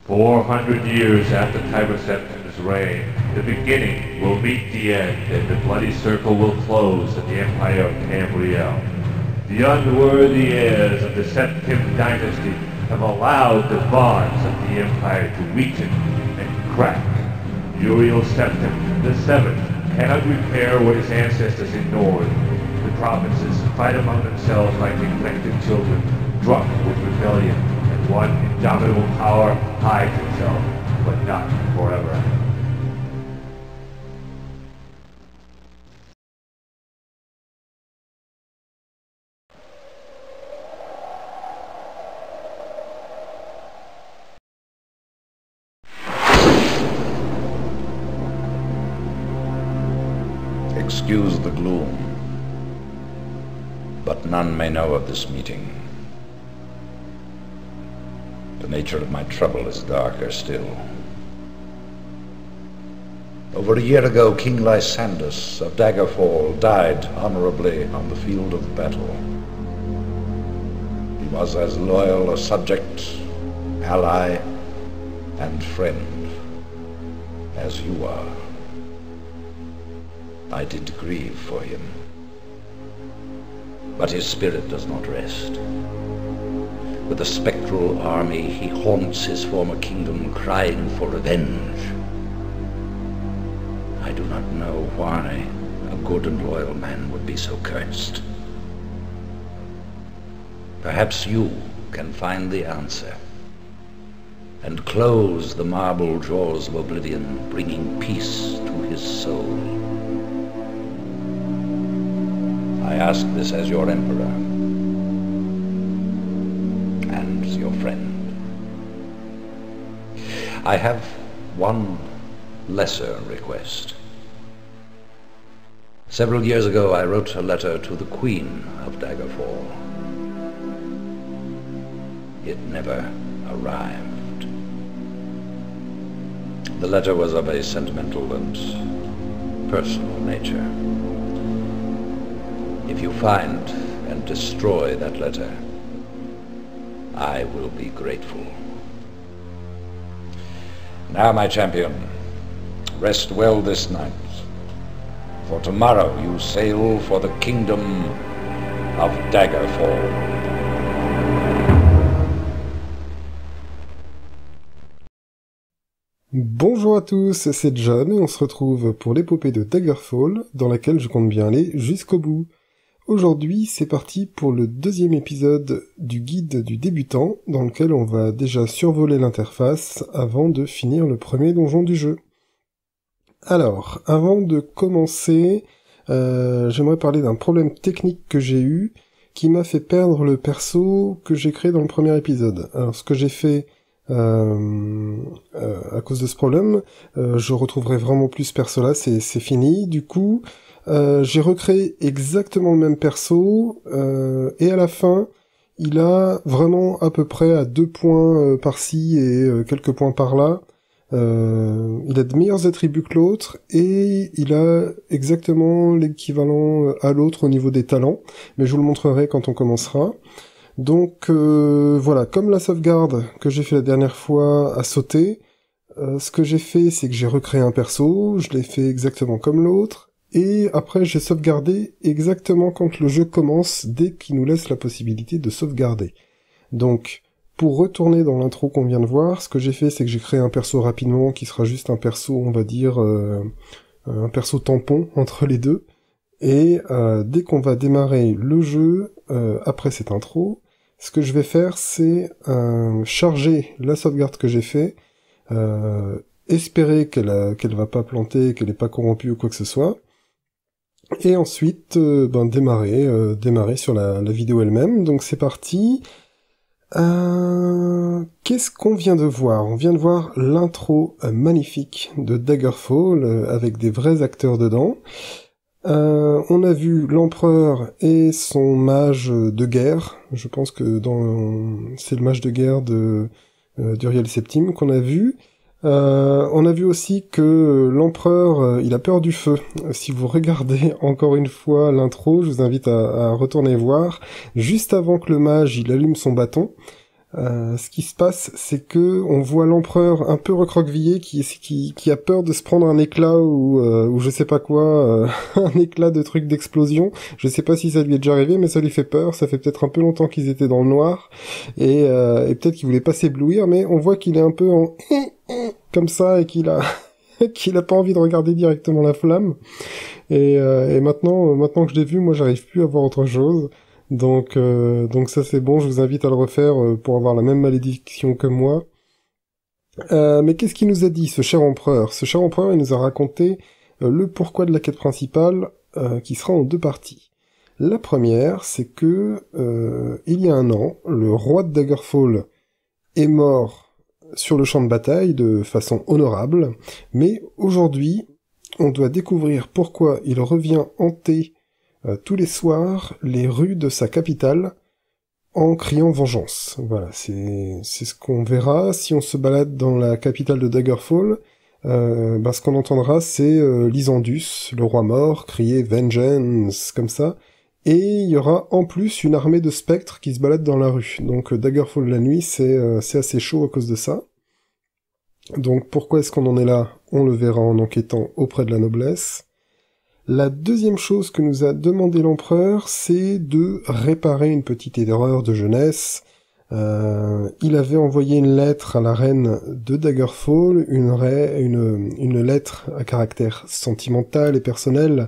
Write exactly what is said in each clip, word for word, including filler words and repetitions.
Four hundred years after Tiber Septim's reign, the beginning will meet the end, and the bloody circle will close in the empire of Tamriel. The unworthy heirs of the Septim dynasty have allowed the bonds of the empire to weaken and crack. Uriel Septim the Seventh cannot repair what his ancestors ignored. The provinces fight among themselves like neglected children, drunk with rebellion, and one indomitable power hides itself, but not forever. Excuse the gloom, but none may know of this meeting. The nature of my trouble is darker still. Over a year ago, King Lysandus of Daggerfall died honorably on the field of battle. He was as loyal a subject, ally, and friend as you are. I did grieve for him, but his spirit does not rest. With a spectral army, he haunts his former kingdom, crying for revenge. I do not know why a good and loyal man would be so cursed. Perhaps you can find the answer and close the marble jaws of oblivion, bringing peace to his soul. I ask this as your emperor and your friend. I have one lesser request. Several years ago, I wrote a letter to the Queen of Daggerfall. It never arrived. The letter was of a sentimental and personal nature. If you find and destroy that letter, I will be grateful. Now, my champion, rest well this night, for tomorrow you sail for the kingdom of Daggerfall. Bonjour à tous, c'est John et on se retrouve pour l'épopée de Daggerfall, dans laquelle je compte bien aller jusqu'au bout. Aujourd'hui, c'est parti pour le deuxième épisode du guide du débutant, dans lequel on va déjà survoler l'interface avant de finir le premier donjon du jeu. Alors, avant de commencer, euh, j'aimerais parler d'un problème technique que j'ai eu, qui m'a fait perdre le perso que j'ai créé dans le premier épisode. Alors, ce que j'ai fait euh, euh, à cause de ce problème, euh, je retrouverai vraiment plus ce perso-là, c'est, c'est fini, du coup... Euh, j'ai recréé exactement le même perso, euh, et à la fin, il a vraiment à peu près à deux points euh, par-ci et euh, quelques points par-là. Euh, il a de meilleurs attributs que l'autre, et il a exactement l'équivalent à l'autre au niveau des talents, mais je vous le montrerai quand on commencera. Donc euh, voilà, comme la sauvegarde que j'ai fait la dernière fois a sauté, euh, ce que j'ai fait, c'est que j'ai recréé un perso, je l'ai fait exactement comme l'autre, et après j'ai sauvegardé exactement quand le jeu commence, dès qu'il nous laisse la possibilité de sauvegarder. Donc, pour retourner dans l'intro qu'on vient de voir, ce que j'ai fait, c'est que j'ai créé un perso rapidement, qui sera juste un perso, on va dire, euh, un perso tampon entre les deux, et euh, dès qu'on va démarrer le jeu, euh, après cette intro, ce que je vais faire, c'est euh, charger la sauvegarde que j'ai fait, euh, espérer qu'elle a, qu'elle va pas planter, qu'elle est pas corrompue ou quoi que ce soit, et ensuite euh, ben, démarrer, euh, démarrer sur la, la vidéo elle-même. Donc c'est parti. Euh, qu'est-ce qu'on vient de voir ? On vient de voir l'intro euh, magnifique de Daggerfall, euh, avec des vrais acteurs dedans. Euh, on a vu l'empereur et son mage de guerre. Je pense que dans c'est le mage de guerre de euh, d'Uriel Septim qu'on a vu. Euh, on a vu aussi que l'empereur, euh, il a peur du feu. Si vous regardez encore une fois l'intro, je vous invite à, à retourner voir. Juste avant que le mage il allume son bâton, Euh, ce qui se passe, c'est que on voit l'empereur un peu recroquevillé qui, qui, qui a peur de se prendre un éclat ou, euh, ou je sais pas quoi, euh, un éclat de truc d'explosion. Je sais pas si ça lui est déjà arrivé, mais ça lui fait peur. Ça fait peut-être un peu longtemps qu'ils étaient dans le noir et, euh, et peut-être qu'il voulait pas s'éblouir, mais on voit qu'il est un peu en comme ça et qu'il a qu'il a pas envie de regarder directement la flamme. Et, euh, et maintenant, maintenant que je l'ai vu, moi j'arrive plus à voir autre chose. Donc, euh, donc ça c'est bon, je vous invite à le refaire euh, pour avoir la même malédiction que moi. Euh, mais qu'est-ce qu'il nous a dit, ce cher empereur? Ce cher empereur, il nous a raconté euh, le pourquoi de la quête principale, euh, qui sera en deux parties. La première, c'est que euh, il y a un an, le roi de Daggerfall est mort sur le champ de bataille de façon honorable, mais aujourd'hui, on doit découvrir pourquoi il revient hanter Euh, tous les soirs les rues de sa capitale en criant vengeance. Voilà, c'est c'est ce qu'on verra si on se balade dans la capitale de Daggerfall. Euh, ben, ce qu'on entendra, c'est euh, Lysandus, le roi mort, crier vengeance comme ça. Et il y aura en plus une armée de spectres qui se baladent dans la rue. Donc euh, Daggerfall la nuit, c'est euh, c'est assez chaud à cause de ça. Donc pourquoi est-ce qu'on en est là? On le verra en enquêtant auprès de la noblesse. La deuxième chose que nous a demandé l'empereur, c'est de réparer une petite erreur de jeunesse. Euh, il avait envoyé une lettre à la reine de Daggerfall, une, ra- une, une lettre à caractère sentimental et personnel,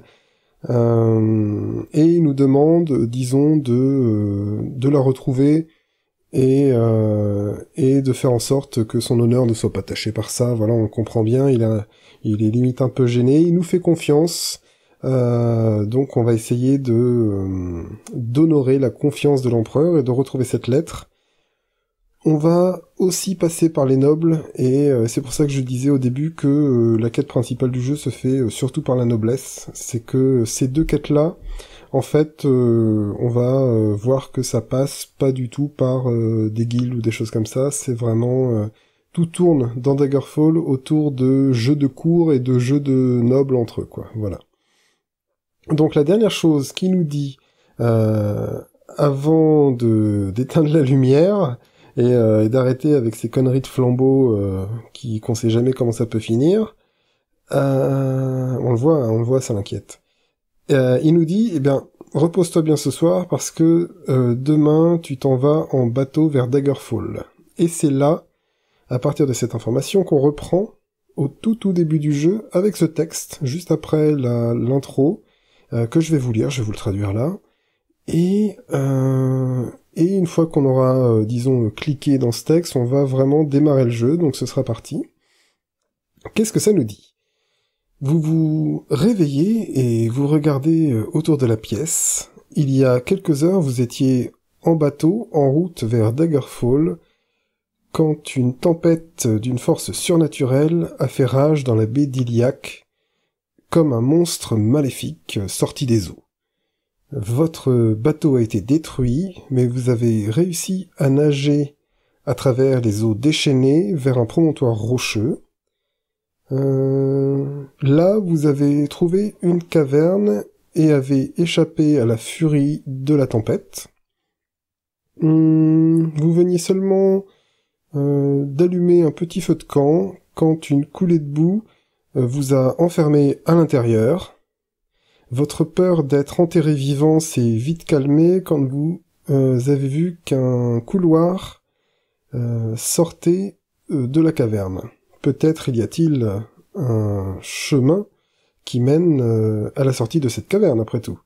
euh, et il nous demande, disons, de, euh, de la retrouver et, euh, et de faire en sorte que son honneur ne soit pas taché par ça. Voilà, on comprend bien, il, a, il est limite un peu gêné, il nous fait confiance. Euh, donc on va essayer de euh, d'honorer la confiance de l'empereur et de retrouver cette lettre. On va aussi passer par les nobles, et euh, c'est pour ça que je disais au début que euh, la quête principale du jeu se fait euh, surtout par la noblesse. C'est que ces deux quêtes-là, en fait, euh, on va euh, voir que ça passe pas du tout par euh, des guildes ou des choses comme ça. C'est vraiment... Euh, tout tourne dans Daggerfall autour de jeux de cour et de jeux de nobles entre eux, quoi. Voilà. Donc la dernière chose qu'il nous dit euh, avant de d'éteindre la lumière et, euh, et d'arrêter avec ces conneries de flambeaux euh, qui qu'on sait jamais comment ça peut finir, euh, on le voit, on le voit, ça l'inquiète. Euh, il nous dit, eh bien, repose-toi bien ce soir parce que euh, demain tu t'en vas en bateau vers Daggerfall. Et c'est là, à partir de cette information, qu'on reprend au tout tout début du jeu avec ce texte, juste après la, l'intro. Euh, que je vais vous lire, je vais vous le traduire là, et, euh, et une fois qu'on aura, euh, disons, cliqué dans ce texte, on va vraiment démarrer le jeu, donc ce sera parti. Qu'est-ce que ça nous dit? Vous vous réveillez et vous regardez euh, autour de la pièce. Il y a quelques heures, vous étiez en bateau, en route vers Daggerfall, quand une tempête d'une force surnaturelle a fait rage dans la baie d'Iliac, comme un monstre maléfique sorti des eaux. Votre bateau a été détruit, mais vous avez réussi à nager à travers les eaux déchaînées vers un promontoire rocheux. Euh, là, vous avez trouvé une caverne et avez échappé à la furie de la tempête. Hum, vous veniez seulement euh, d'allumer un petit feu de camp quand une coulée de boue vous a enfermé à l'intérieur. Votre peur d'être enterré vivant s'est vite calmée quand vous euh, avez vu qu'un couloir euh, sortait euh, de la caverne. Peut-être y a-t-il un chemin qui mène euh, à la sortie de cette caverne, après tout.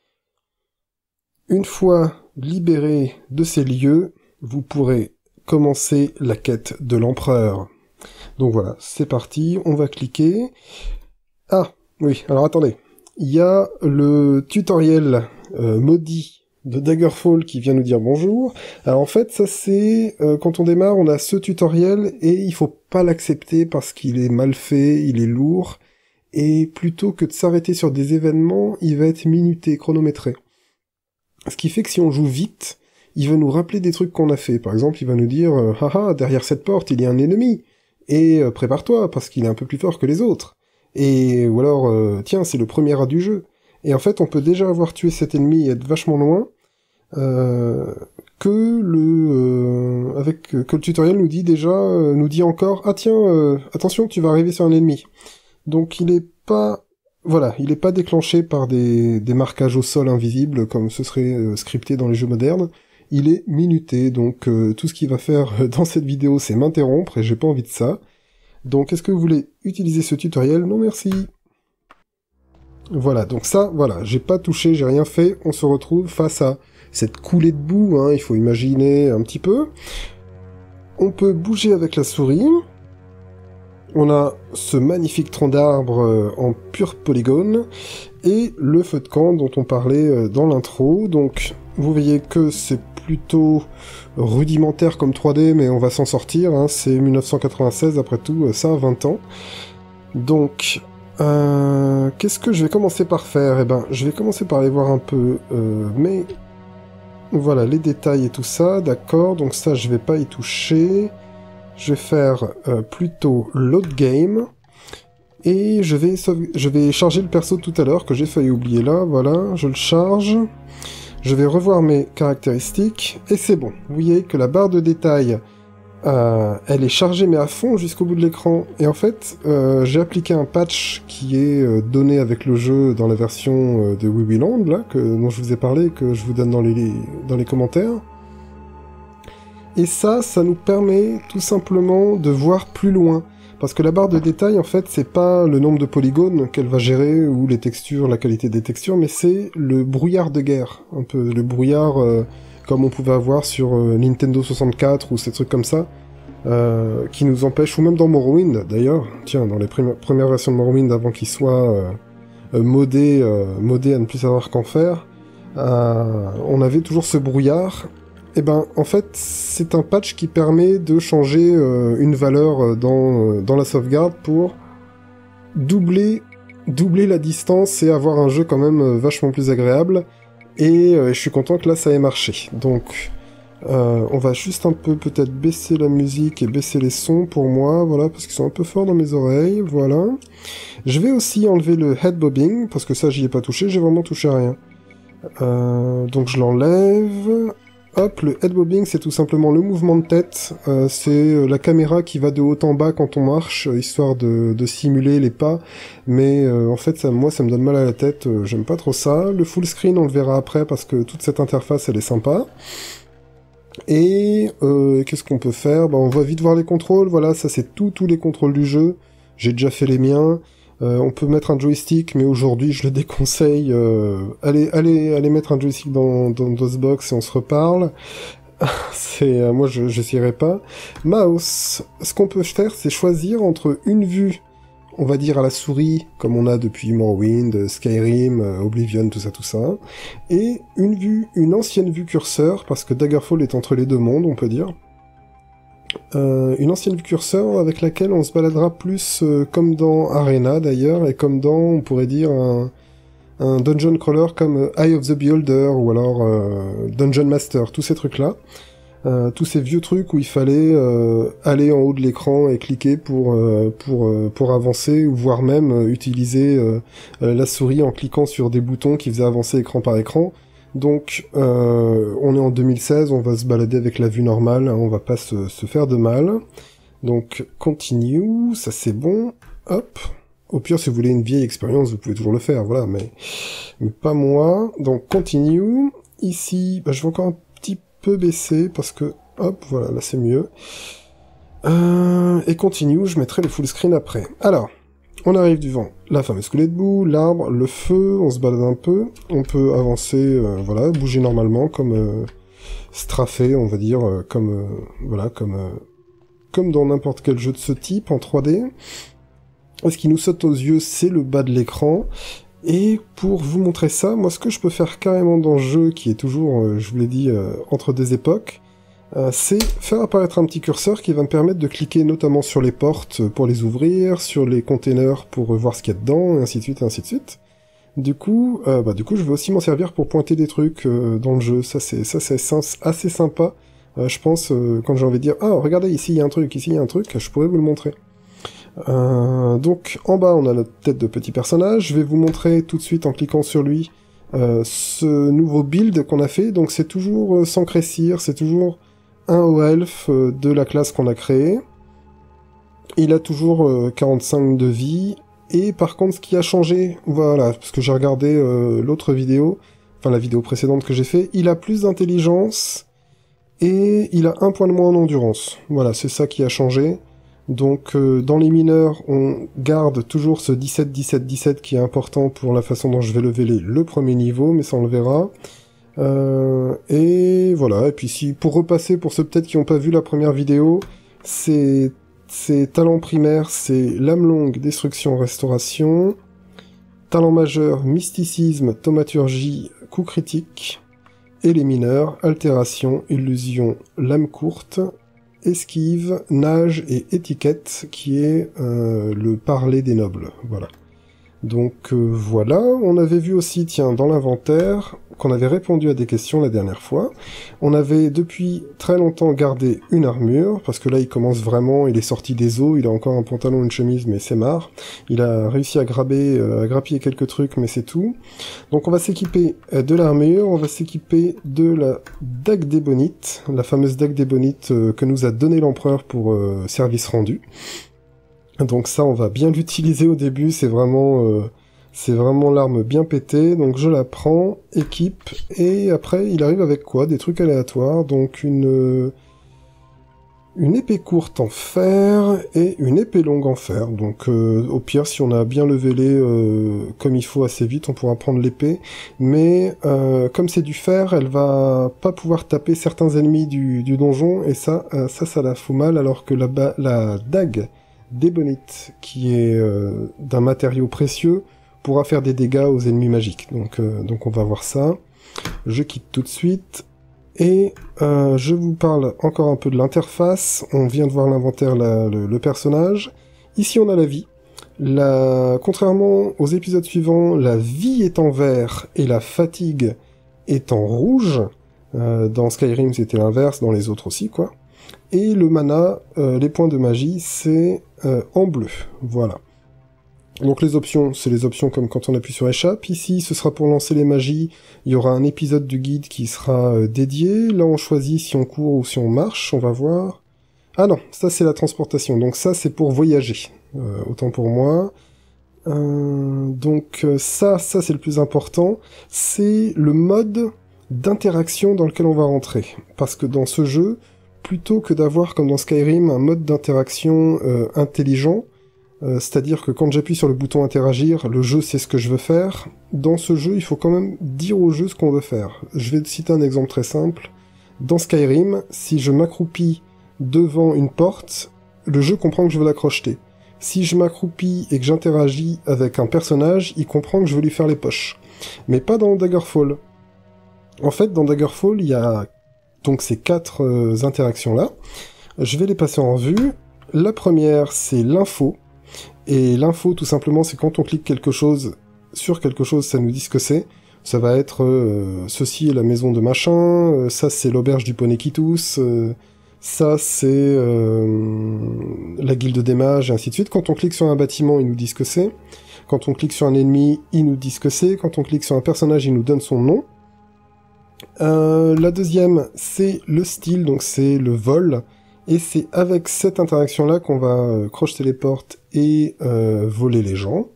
Une fois libéré de ces lieux, vous pourrez commencer la quête de l'empereur. Donc voilà, c'est parti, on va cliquer. Ah, oui, alors attendez. Il y a le tutoriel euh, maudit de Daggerfall qui vient nous dire bonjour. Alors en fait, ça c'est... Euh, quand on démarre, on a ce tutoriel et il faut pas l'accepter parce qu'il est mal fait, il est lourd. Et plutôt que de s'arrêter sur des événements, il va être minuté, chronométré. Ce qui fait que si on joue vite, il va nous rappeler des trucs qu'on a fait. Par exemple, il va nous dire euh, « Haha, derrière cette porte, il y a un ennemi !» Et euh, prépare-toi, parce qu'il est un peu plus fort que les autres. Et, ou alors, euh, tiens, c'est le premier rat du jeu. Et en fait, on peut déjà avoir tué cet ennemi et être vachement loin, euh, que le euh, avec que le tutoriel nous dit déjà euh, nous dit encore ah tiens euh, attention tu vas arriver sur un ennemi. Donc il est pas voilà, il est pas déclenché par des des marquages au sol invisibles comme ce serait euh, scripté dans les jeux modernes. Il est minuté, donc euh, tout ce qu'il va faire dans cette vidéo c'est m'interrompre et j'ai pas envie de ça. Donc est-ce que vous voulez utiliser ce tutoriel? Non merci. Voilà, donc ça, voilà, j'ai pas touché, j'ai rien fait, on se retrouve face à cette coulée de boue, hein, il faut imaginer un petit peu. On peut bouger avec la souris. On a ce magnifique tronc d'arbre euh, en pur polygone, et le feu de camp dont on parlait euh, dans l'intro. Donc, vous voyez que c'est plutôt rudimentaire comme trois D, mais on va s'en sortir, hein, c'est mille neuf cent quatre-vingt-seize, après tout, ça a vingt ans. Donc, euh, qu'est-ce que je vais commencer par faire? Eh ben, je vais commencer par aller voir un peu, euh, mais... Voilà, les détails et tout ça, d'accord, donc ça, je vais pas y toucher. Je vais faire euh, plutôt load game, et je vais, je vais charger le perso de tout à l'heure, que j'ai failli oublier là, voilà, je le charge. Je vais revoir mes caractéristiques, et c'est bon. Vous voyez que la barre de détail, euh, elle est chargée mais à fond jusqu'au bout de l'écran. Et en fait, euh, j'ai appliqué un patch qui est euh, donné avec le jeu dans la version euh, de WiiWiiLand, là, que, dont je vous ai parlé, que je vous donne dans les, dans les commentaires. Et ça, ça nous permet tout simplement de voir plus loin. Parce que la barre de détail, en fait, c'est pas le nombre de polygones qu'elle va gérer, ou les textures, la qualité des textures, mais c'est le brouillard de guerre. Un peu le brouillard euh, comme on pouvait avoir sur euh, Nintendo soixante-quatre, ou ces trucs comme ça, euh, qui nous empêchent, ou même dans Morrowind, d'ailleurs. Tiens, dans les premières versions de Morrowind, avant qu'ils soient euh, euh, modés, euh, modés à ne plus savoir qu'en faire, euh, on avait toujours ce brouillard. Eh ben, en fait, c'est un patch qui permet de changer euh, une valeur dans, euh, dans la sauvegarde pour doubler, doubler la distance et avoir un jeu quand même euh, vachement plus agréable. Et euh, je suis content que là, ça ait marché. Donc, euh, on va juste un peu peut-être baisser la musique et baisser les sons pour moi, voilà, parce qu'ils sont un peu forts dans mes oreilles, voilà. Je vais aussi enlever le head bobbing, parce que ça, j'y ai pas touché, j'ai vraiment touché à rien. Euh, donc je l'enlève... Hop, le head bobbing, c'est tout simplement le mouvement de tête. Euh, c'est la caméra qui va de haut en bas quand on marche, histoire de, de simuler les pas. Mais euh, en fait, ça, moi, ça me donne mal à la tête. Euh, j'aime pas trop ça. Le full screen, on le verra après parce que toute cette interface, elle est sympa. Et euh, qu'est-ce qu'on peut faire? Bah, on va vite voir les contrôles. Voilà, ça c'est tout, tous les contrôles du jeu. J'ai déjà fait les miens. Euh, on peut mettre un joystick, mais aujourd'hui je le déconseille. Euh, allez, allez, allez mettre un joystick dans, dans DOSBox et on se reparle. c'est, euh, moi je j'essaierai pas. Mouse, ce qu'on peut faire, c'est choisir entre une vue, on va dire à la souris, comme on a depuis Morrowind, Skyrim, euh, Oblivion, tout ça, tout ça, et une vue, une ancienne vue curseur, parce que Daggerfall est entre les deux mondes, on peut dire. Euh, une ancienne vue curseur avec laquelle on se baladera plus euh, comme dans Arena d'ailleurs, et comme dans, on pourrait dire, un, un dungeon crawler comme euh, Eye of the Beholder, ou alors euh, Dungeon Master, tous ces trucs-là. Euh, tous ces vieux trucs où il fallait euh, aller en haut de l'écran et cliquer pour, euh, pour, euh, pour avancer, ou voire même euh, utiliser euh, euh, la souris en cliquant sur des boutons qui faisaient avancer écran par écran. Donc, euh, on est en deux mille seize, on va se balader avec la vue normale, hein, on va pas se, se faire de mal. Donc, continue, ça c'est bon, hop. Au pire, si vous voulez une vieille expérience, vous pouvez toujours le faire, voilà, mais, mais pas moi. Donc, continue. Ici, bah, je vais encore un petit peu baisser, parce que, hop, voilà, là c'est mieux. Euh, et continue, je mettrai le full screen après. Alors, on arrive devant la fameuse coulée de boue, l'arbre, le feu, on se balade un peu, on peut avancer, euh, voilà, bouger normalement, comme euh, strafé, on va dire, euh, comme, euh, voilà, comme, euh, comme dans n'importe quel jeu de ce type, en trois D. Et ce qui nous saute aux yeux, c'est le bas de l'écran. Et pour vous montrer ça, moi, ce que je peux faire carrément dans le jeu, qui est toujours, euh, je vous l'ai dit, euh, entre des époques, Euh, c'est faire apparaître un petit curseur qui va me permettre de cliquer notamment sur les portes pour les ouvrir, sur les containers pour voir ce qu'il y a dedans, et ainsi de suite, et ainsi de suite. Du coup, euh, bah, du coup, je vais aussi m'en servir pour pointer des trucs euh, dans le jeu. Ça, c'est, ça, c'est assez sympa. Euh, je pense, euh, quand j'ai envie de dire, ah, regardez, ici, il y a un truc, ici, il y a un truc, je pourrais vous le montrer. Euh, donc, en bas, on a notre tête de petit personnage. Je vais vous montrer tout de suite, en cliquant sur lui, euh, ce nouveau build qu'on a fait. Donc c'est toujours euh, sans Crécir, c'est toujours un haut elfe euh, de la classe qu'on a créée. Il a toujours euh, quarante-cinq de vie. Et par contre, ce qui a changé, voilà, parce que j'ai regardé euh, l'autre vidéo, enfin la vidéo précédente que j'ai fait, il a plus d'intelligence et il a un point de moins en endurance. Voilà, c'est ça qui a changé. Donc euh, dans les mineurs, on garde toujours ce dix-sept dix-sept dix-sept qui est important pour la façon dont je vais lever les, le premier niveau, mais ça on le verra. Euh, et voilà, et puis si pour repasser, pour ceux peut-être qui n'ont pas vu la première vidéo, c'est... Ses talents primaires, c'est lame longue, destruction, restauration. Talent majeur, mysticisme, thaumaturgie, coup critique. Et les mineurs, altération, illusion, lame courte, esquive, nage et étiquette, qui est euh, le parler des nobles. Voilà. Donc euh, voilà, on avait vu aussi, tiens, dans l'inventaire, qu'on avait répondu à des questions la dernière fois. On avait depuis très longtemps gardé une armure, parce que là il commence vraiment, il est sorti des eaux, il a encore un pantalon, une chemise, mais c'est marre. Il a réussi à graber, euh, à grappiller quelques trucs, mais c'est tout. Donc on va s'équiper euh, de l'armure, on va s'équiper de la dague d'ébonite, la fameuse dague d'ébonite euh, que nous a donné l'empereur pour euh, service rendu. Donc ça, on va bien l'utiliser au début, c'est vraiment, euh, c'est vraiment l'arme bien pétée. Donc je la prends, équipe, et après il arrive avec quoi? Des trucs aléatoires, donc une une épée courte en fer et une épée longue en fer. Donc euh, au pire, si on a bien levelé euh, comme il faut assez vite, on pourra prendre l'épée. Mais euh, comme c'est du fer, elle va pas pouvoir taper certains ennemis du, du donjon, et ça, euh, ça, ça la fout mal, alors que la, la dague d'ébonite, qui est euh, d'un matériau précieux, pourra faire des dégâts aux ennemis magiques. Donc, euh, donc on va voir ça. Je quitte tout de suite. Et euh, je vous parle encore un peu de l'interface. On vient de voir l'inventaire, le, le personnage. Ici on a la vie. La... Contrairement aux épisodes suivants, la vie est en vert et la fatigue est en rouge. Euh, dans Skyrim c'était l'inverse, dans les autres aussi, quoi. Et le mana, euh, les points de magie, c'est euh, en bleu. Voilà. Donc les options, c'est les options comme quand on appuie sur échappe. Ici, ce sera pour lancer les magies. Il y aura un épisode du guide qui sera euh, dédié. Là, on choisit si on court ou si on marche. On va voir. Ah non, ça c'est la transportation. Donc ça, c'est pour voyager. Euh, autant pour moi. Euh, donc euh, ça, ça c'est le plus important. C'est le mode d'interaction dans lequel on va rentrer. Parce que dans ce jeu, plutôt que d'avoir, comme dans Skyrim, un mode d'interaction euh, intelligent, euh, c'est-à-dire que quand j'appuie sur le bouton interagir, le jeu sait ce que je veux faire, dans ce jeu, il faut quand même dire au jeu ce qu'on veut faire. Je vais citer un exemple très simple. Dans Skyrim, si je m'accroupis devant une porte, le jeu comprend que je veux la crocheter. Si je m'accroupis et que j'interagis avec un personnage, il comprend que je veux lui faire les poches. Mais pas dans Daggerfall. En fait, dans Daggerfall, il y a donc ces quatre euh, interactions-là. Je vais les passer en revue. La première, c'est l'info. Et l'info, tout simplement, c'est quand on clique quelque chose sur quelque chose, ça nous dit ce que c'est. Ça va être euh, ceci est la maison de machin, euh, ça c'est l'auberge du poney qui tousse, euh, ça c'est euh, la guilde des mages, et ainsi de suite. Quand on clique sur un bâtiment, il nous dit ce que c'est. Quand on clique sur un ennemi, il nous dit ce que c'est. Quand on clique sur un personnage, il nous donne son nom. Euh, la deuxième, c'est le style, donc c'est le vol, et c'est avec cette interaction-là qu'on va euh, crocheter les portes et euh, voler les gens.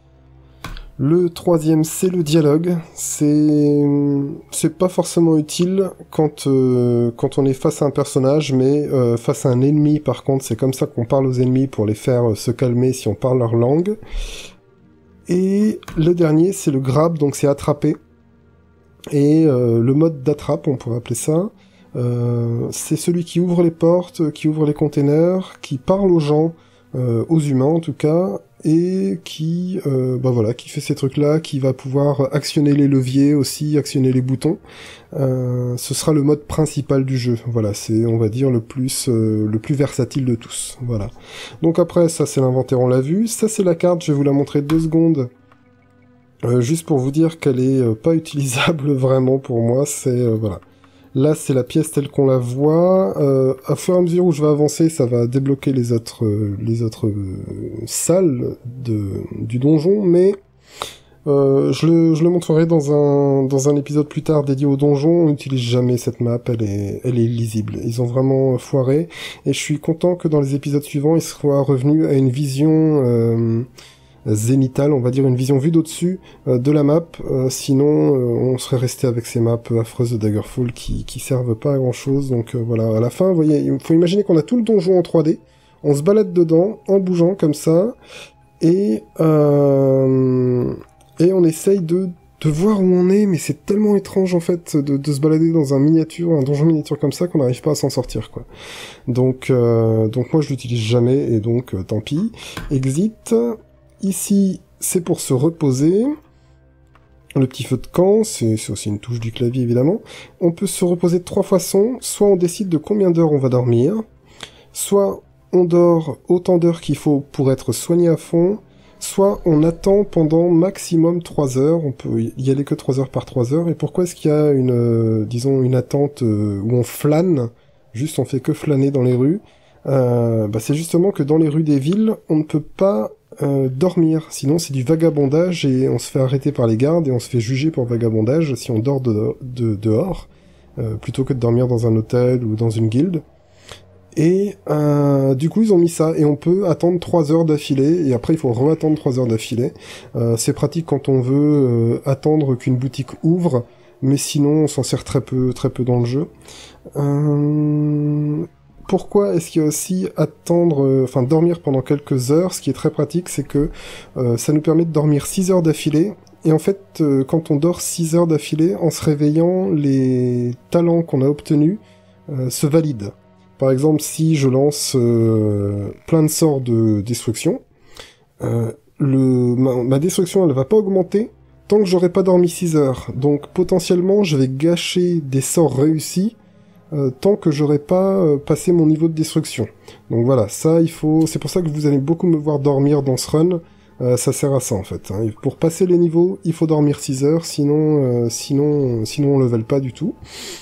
Le troisième, c'est le dialogue. C'est c'est pas forcément utile quand euh, quand on est face à un personnage, mais euh, face à un ennemi, par contre, c'est comme ça qu'on parle aux ennemis pour les faire euh, se calmer si on parle leur langue. Et le dernier, c'est le grab, donc c'est attraper. Et euh, le mode d'attrape, on pourrait appeler ça, euh, c'est celui qui ouvre les portes, qui ouvre les containers, qui parle aux gens, euh, aux humains en tout cas, et qui, euh, bah voilà, qui fait ces trucs-là, qui va pouvoir actionner les leviers aussi, actionner les boutons. Euh, ce sera le mode principal du jeu. Voilà, c'est, on va dire, le plus, euh, le plus versatile de tous. Voilà. Donc après, ça c'est l'inventaire, on l'a vu. Ça c'est la carte, je vais vous la montrer deux secondes. Euh, juste pour vous dire qu'elle est euh, pas utilisable vraiment pour moi, c'est euh, voilà. Là, c'est la pièce telle qu'on la voit. Euh, à fur et à mesure où je vais avancer, ça va débloquer les autres, euh, les autres euh, salles de, du donjon, mais Euh, je, le, je le montrerai dans un, dans un épisode plus tard dédié au donjon. On n'utilise jamais cette map, elle est, elle est lisible. Ils ont vraiment foiré, et je suis content que dans les épisodes suivants, ils soient revenus à une vision euh, zénithale, on va dire une vision vue d'au-dessus euh, de la map. Euh, sinon, euh, on serait resté avec ces maps affreuses de Daggerfall qui, qui servent pas à grand-chose. Donc euh, voilà, à la fin, vous voyez, il faut imaginer qu'on a tout le donjon en trois D. On se balade dedans en bougeant comme ça. Et, euh, et on essaye de, de voir où on est, mais c'est tellement étrange en fait de, de se balader dans un miniature, un donjon miniature comme ça qu'on n'arrive pas à s'en sortir, quoi. Donc, euh, donc moi je l'utilise jamais, et donc euh, tant pis. Exit. Ici, c'est pour se reposer. Le petit feu de camp, c'est aussi une touche du clavier évidemment. On peut se reposer de trois façons. Soit on décide de combien d'heures on va dormir, soit on dort autant d'heures qu'il faut pour être soigné à fond, soit on attend pendant maximum trois heures, on peut y aller que trois heures par trois heures. Et pourquoi est-ce qu'il y a une, euh, disons, une attente euh, où on flâne, juste on fait que flâner dans les rues, euh, bah c'est justement que dans les rues des villes, on ne peut pas euh, dormir, sinon c'est du vagabondage et on se fait arrêter par les gardes et on se fait juger pour vagabondage si on dort de, de, dehors, euh, plutôt que de dormir dans un hôtel ou dans une guilde. Et euh, du coup, ils ont mis ça, et on peut attendre trois heures d'affilée, et après, il faut re-attendre trois heures d'affilée. Euh, c'est pratique quand on veut euh, attendre qu'une boutique ouvre, mais sinon, on s'en sert très peu, très peu dans le jeu. Euh... Pourquoi est-ce qu'il y a aussi attendre, euh, enfin dormir pendant quelques heures? Ce qui est très pratique, c'est que euh, ça nous permet de dormir six heures d'affilée, et en fait, euh, quand on dort six heures d'affilée, en se réveillant, les talents qu'on a obtenus euh, se valident. Par exemple, si je lance euh, plein de sorts de destruction, euh, le, ma, ma destruction elle va pas augmenter tant que j'aurai pas dormi six heures. Donc potentiellement je vais gâcher des sorts réussis euh, tant que j'aurai pas euh, passé mon niveau de destruction. Donc voilà, ça il faut. C'est pour ça que vous allez beaucoup me voir dormir dans ce run. Euh, ça sert à ça en fait. Hein. Pour passer les niveaux, il faut dormir six heures, sinon, euh, sinon, sinon on level pas du tout.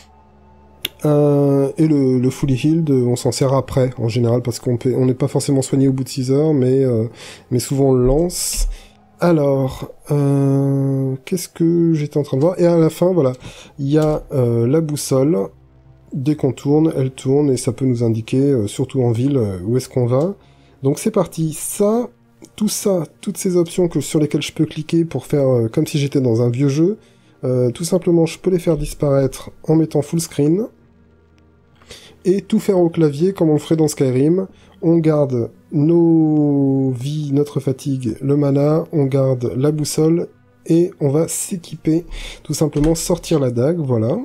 Euh, et le, le fully healed, on s'en sert après, en général, parce qu'on peut, on n'est pas forcément soigné au bout de six heures, mais, euh, mais souvent on le lance. Alors, euh, qu'est-ce que j'étais en train de voir? Et à la fin, voilà, il y a euh, la boussole. Dès qu'on tourne, elle tourne, et ça peut nous indiquer, euh, surtout en ville, euh, où est-ce qu'on va. Donc c'est parti. Ça, tout ça, toutes ces options que, sur lesquelles je peux cliquer pour faire euh, comme si j'étais dans un vieux jeu, euh, tout simplement, je peux les faire disparaître en mettant full screen. Et tout faire au clavier comme on le ferait dans Skyrim. On garde nos vies, notre fatigue, le mana, on garde la boussole, et on va s'équiper, tout simplement sortir la dague, voilà.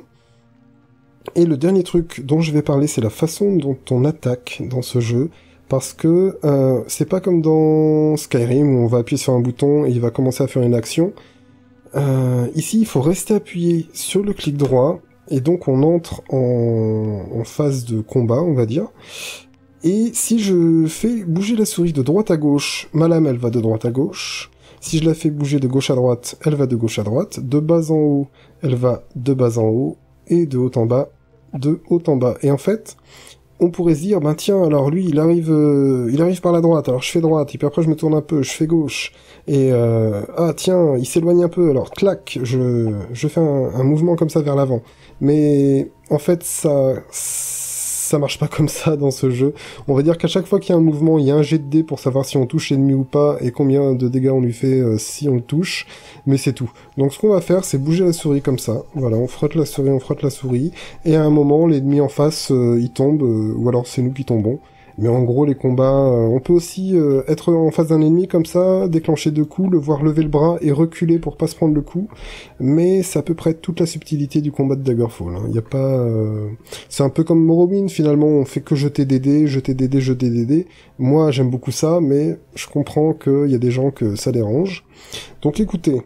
Et le dernier truc dont je vais parler, c'est la façon dont on attaque dans ce jeu, parce que euh, c'est pas comme dans Skyrim où on va appuyer sur un bouton et il va commencer à faire une action. Euh, ici, il faut rester appuyé sur le clic droit, et donc on entre en, en phase de combat, on va dire. Et si je fais bouger la souris de droite à gauche, ma lame elle va de droite à gauche. Si je la fais bouger de gauche à droite, elle va de gauche à droite. De bas en haut, elle va de bas en haut. Et de haut en bas, de haut en bas. Et en fait, on pourrait se dire, ben tiens, alors lui, il arrive, euh, il arrive par la droite, alors je fais droite, et puis après je me tourne un peu, je fais gauche, et euh, ah tiens, il s'éloigne un peu, alors clac, je, je fais un, un mouvement comme ça vers l'avant. Mais en fait, ça, ça marche pas comme ça dans ce jeu. On va dire qu'à chaque fois qu'il y a un mouvement, il y a un jet de dés pour savoir si on touche l'ennemi ou pas, et combien de dégâts on lui fait euh, si on le touche, mais c'est tout. Donc ce qu'on va faire, c'est bouger la souris comme ça, voilà, on frotte la souris, on frotte la souris, et à un moment, l'ennemi en face, euh, il tombe, euh, ou alors c'est nous qui tombons. Mais en gros, les combats, euh, on peut aussi euh, être en face d'un ennemi comme ça, déclencher deux coups, le voir lever le bras et reculer pour pas se prendre le coup. Mais c'est à peu près toute la subtilité du combat de Daggerfall. Hein. Y a pas, euh... c'est un peu comme Morrowind finalement. On fait que jeter des dés, jeter des dés, jeter des dés. Moi, j'aime beaucoup ça, mais je comprends qu'il y a des gens que ça dérange. Donc, écoutez,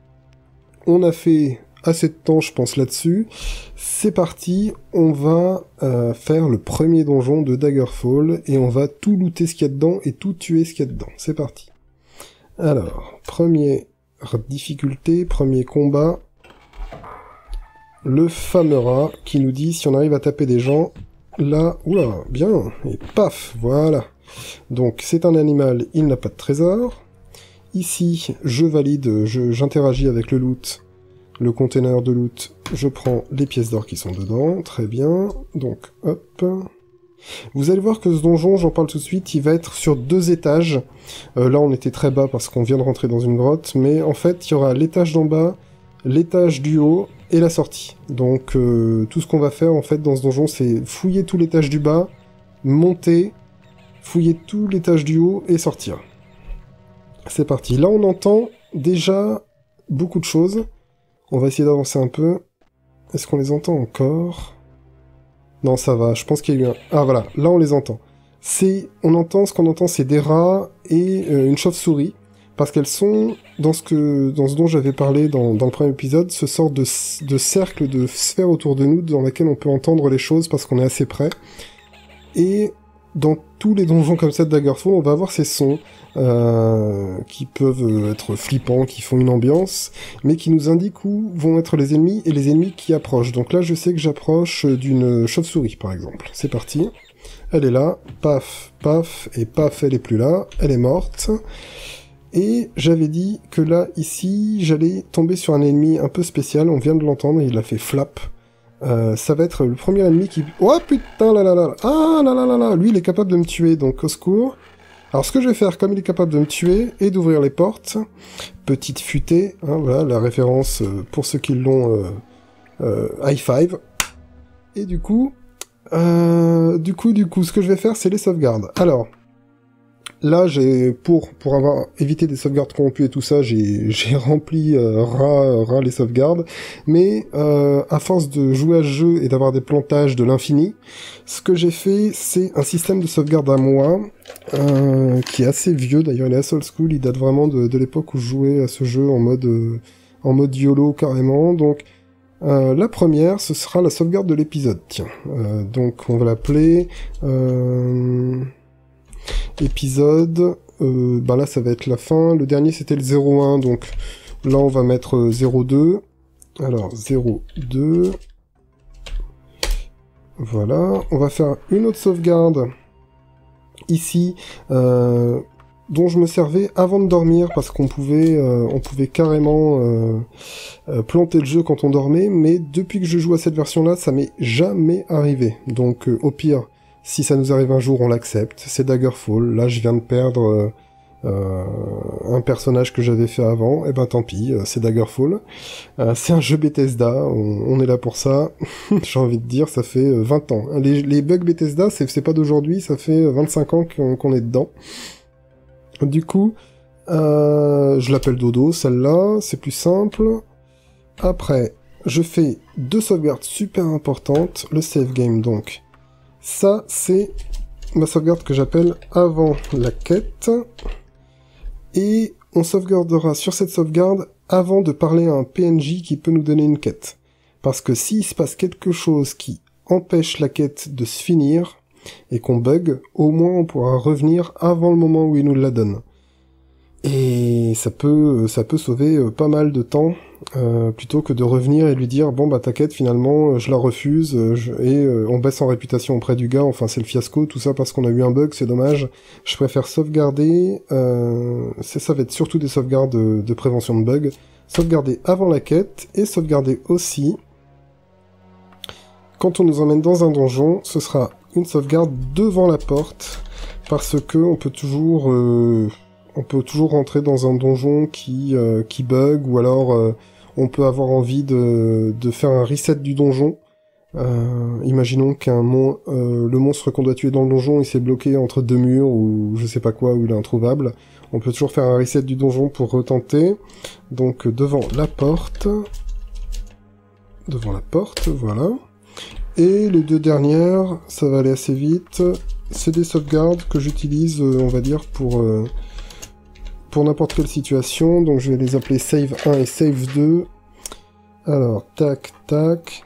on a fait assez de temps, je pense, là-dessus. C'est parti, on va euh, faire le premier donjon de Daggerfall, et on va tout looter ce qu'il y a dedans, et tout tuer ce qu'il y a dedans. C'est parti. Alors, première difficulté, premier combat. Le fameux rat, qui nous dit si on arrive à taper des gens, là, oula, bien, et paf, voilà. Donc, c'est un animal, il n'a pas de trésor. ici, je valide, je, j'interagis avec le loot, le container de loot, je prends les pièces d'or qui sont dedans, très bien, donc hop. Vous allez voir que ce donjon, j'en parle tout de suite, il va être sur deux étages. Euh, là on était très bas parce qu'on vient de rentrer dans une grotte, mais en fait il y aura l'étage d'en bas, l'étage du haut et la sortie. Donc euh, tout ce qu'on va faire en fait dans ce donjon, c'est fouiller tout l'étage du bas, monter, fouiller tout l'étage du haut et sortir. C'est parti. Là on entend déjà beaucoup de choses. On va essayer d'avancer un peu. Est-ce qu'on les entend encore ? Non, ça va. Je pense qu'il y a eu un... Ah voilà, là on les entend. C'est, on entend, ce qu'on entend, c'est des rats et euh, une chauve-souris, parce qu'elles sont dans ce que, dans ce dont j'avais parlé dans, dans le premier épisode, ce sort de, de cercle, de sphère autour de nous, dans laquelle on peut entendre les choses parce qu'on est assez près. Et dans tous les donjons comme ça de Daggerfall, on va avoir ces sons euh, qui peuvent être flippants, qui font une ambiance, mais qui nous indiquent où vont être les ennemis et les ennemis qui approchent. Donc là, je sais que j'approche d'une chauve-souris, par exemple. C'est parti. Elle est là, paf, paf, et paf, elle est plus là, elle est morte. Et j'avais dit que là, ici, j'allais tomber sur un ennemi un peu spécial, on vient de l'entendre, il a fait flap. Euh, ça va être le premier ennemi qui... Oh putain, là là là, ah là là là là, lui il est capable de me tuer, donc au secours. Alors ce que je vais faire, comme il est capable de me tuer, et d'ouvrir les portes, petite futée, hein, voilà, la référence euh, pour ceux qui l'ont, euh, euh, high five. Et du coup, euh, du coup, du coup, ce que je vais faire, c'est les sauvegardes. Alors... Là, j'ai pour pour avoir évité des sauvegardes corrompues et tout ça, j'ai j'ai rempli euh, ras ras les sauvegardes. Mais euh, à force de jouer à ce jeu et d'avoir des plantages de l'infini, ce que j'ai fait, c'est un système de sauvegarde à moi euh, qui est assez vieux. D'ailleurs, il est assez old school. Il date vraiment de, de l'époque où je jouais à ce jeu en mode euh, en mode YOLO carrément. Donc euh, la première, ce sera la sauvegarde de l'épisode. Tiens, euh, donc on va l'appeler. Euh... Épisode, euh, bah là ça va être la fin, le dernier c'était le zéro un, donc là on va mettre euh, zéro deux, alors zéro deux, voilà, on va faire une autre sauvegarde, ici, euh, dont je me servais avant de dormir, parce qu'on pouvait, euh, on pouvait carrément euh, euh, planter le jeu quand on dormait, mais depuis que je joue à cette version-là, ça m'est jamais arrivé, donc euh, au pire, si ça nous arrive un jour, on l'accepte. C'est Daggerfall. Là, je viens de perdre euh, euh, un personnage que j'avais fait avant. Eh ben, tant pis, euh, c'est Daggerfall. Euh, c'est un jeu Bethesda. On, on est là pour ça. J'ai envie de dire, ça fait euh, vingt ans. Les, les bugs Bethesda, c'est, c'est pas d'aujourd'hui. Ça fait vingt-cinq ans qu'on, qu'on est dedans. Du coup, euh, je l'appelle Dodo, celle-là. C'est plus simple. Après, je fais deux sauvegardes super importantes. Le save game, donc. Ça, c'est ma sauvegarde que j'appelle avant la quête. Et on sauvegardera sur cette sauvegarde avant de parler à un P N J qui peut nous donner une quête. Parce que s'il se passe quelque chose qui empêche la quête de se finir, et qu'on bug, au moins on pourra revenir avant le moment où il nous la donne. Et ça peut, ça peut sauver pas mal de temps, euh, plutôt que de revenir et lui dire bon bah ta quête finalement je la refuse je, et euh, on baisse en réputation auprès du gars, enfin c'est le fiasco, tout ça parce qu'on a eu un bug, c'est dommage. Je préfère sauvegarder, euh, c'est, ça va être surtout des sauvegardes de, de prévention de bugs, sauvegarder avant la quête et sauvegarder aussi quand on nous emmène dans un donjon, ce sera une sauvegarde devant la porte parce que on peut toujours euh, on peut toujours rentrer dans un donjon qui euh, qui bug, ou alors euh, on peut avoir envie de de faire un reset du donjon. Euh, imaginons qu'un mon euh, le monstre qu'on doit tuer dans le donjon, il s'est bloqué entre deux murs ou je sais pas quoi, ou il est introuvable. On peut toujours faire un reset du donjon pour retenter. Donc devant la porte, devant la porte, voilà. Et les deux dernières, ça va aller assez vite. C'est des sauvegardes que j'utilise, euh, on va dire, pour euh, pour n'importe quelle situation, donc je vais les appeler save un et save deux. Alors, tac, tac.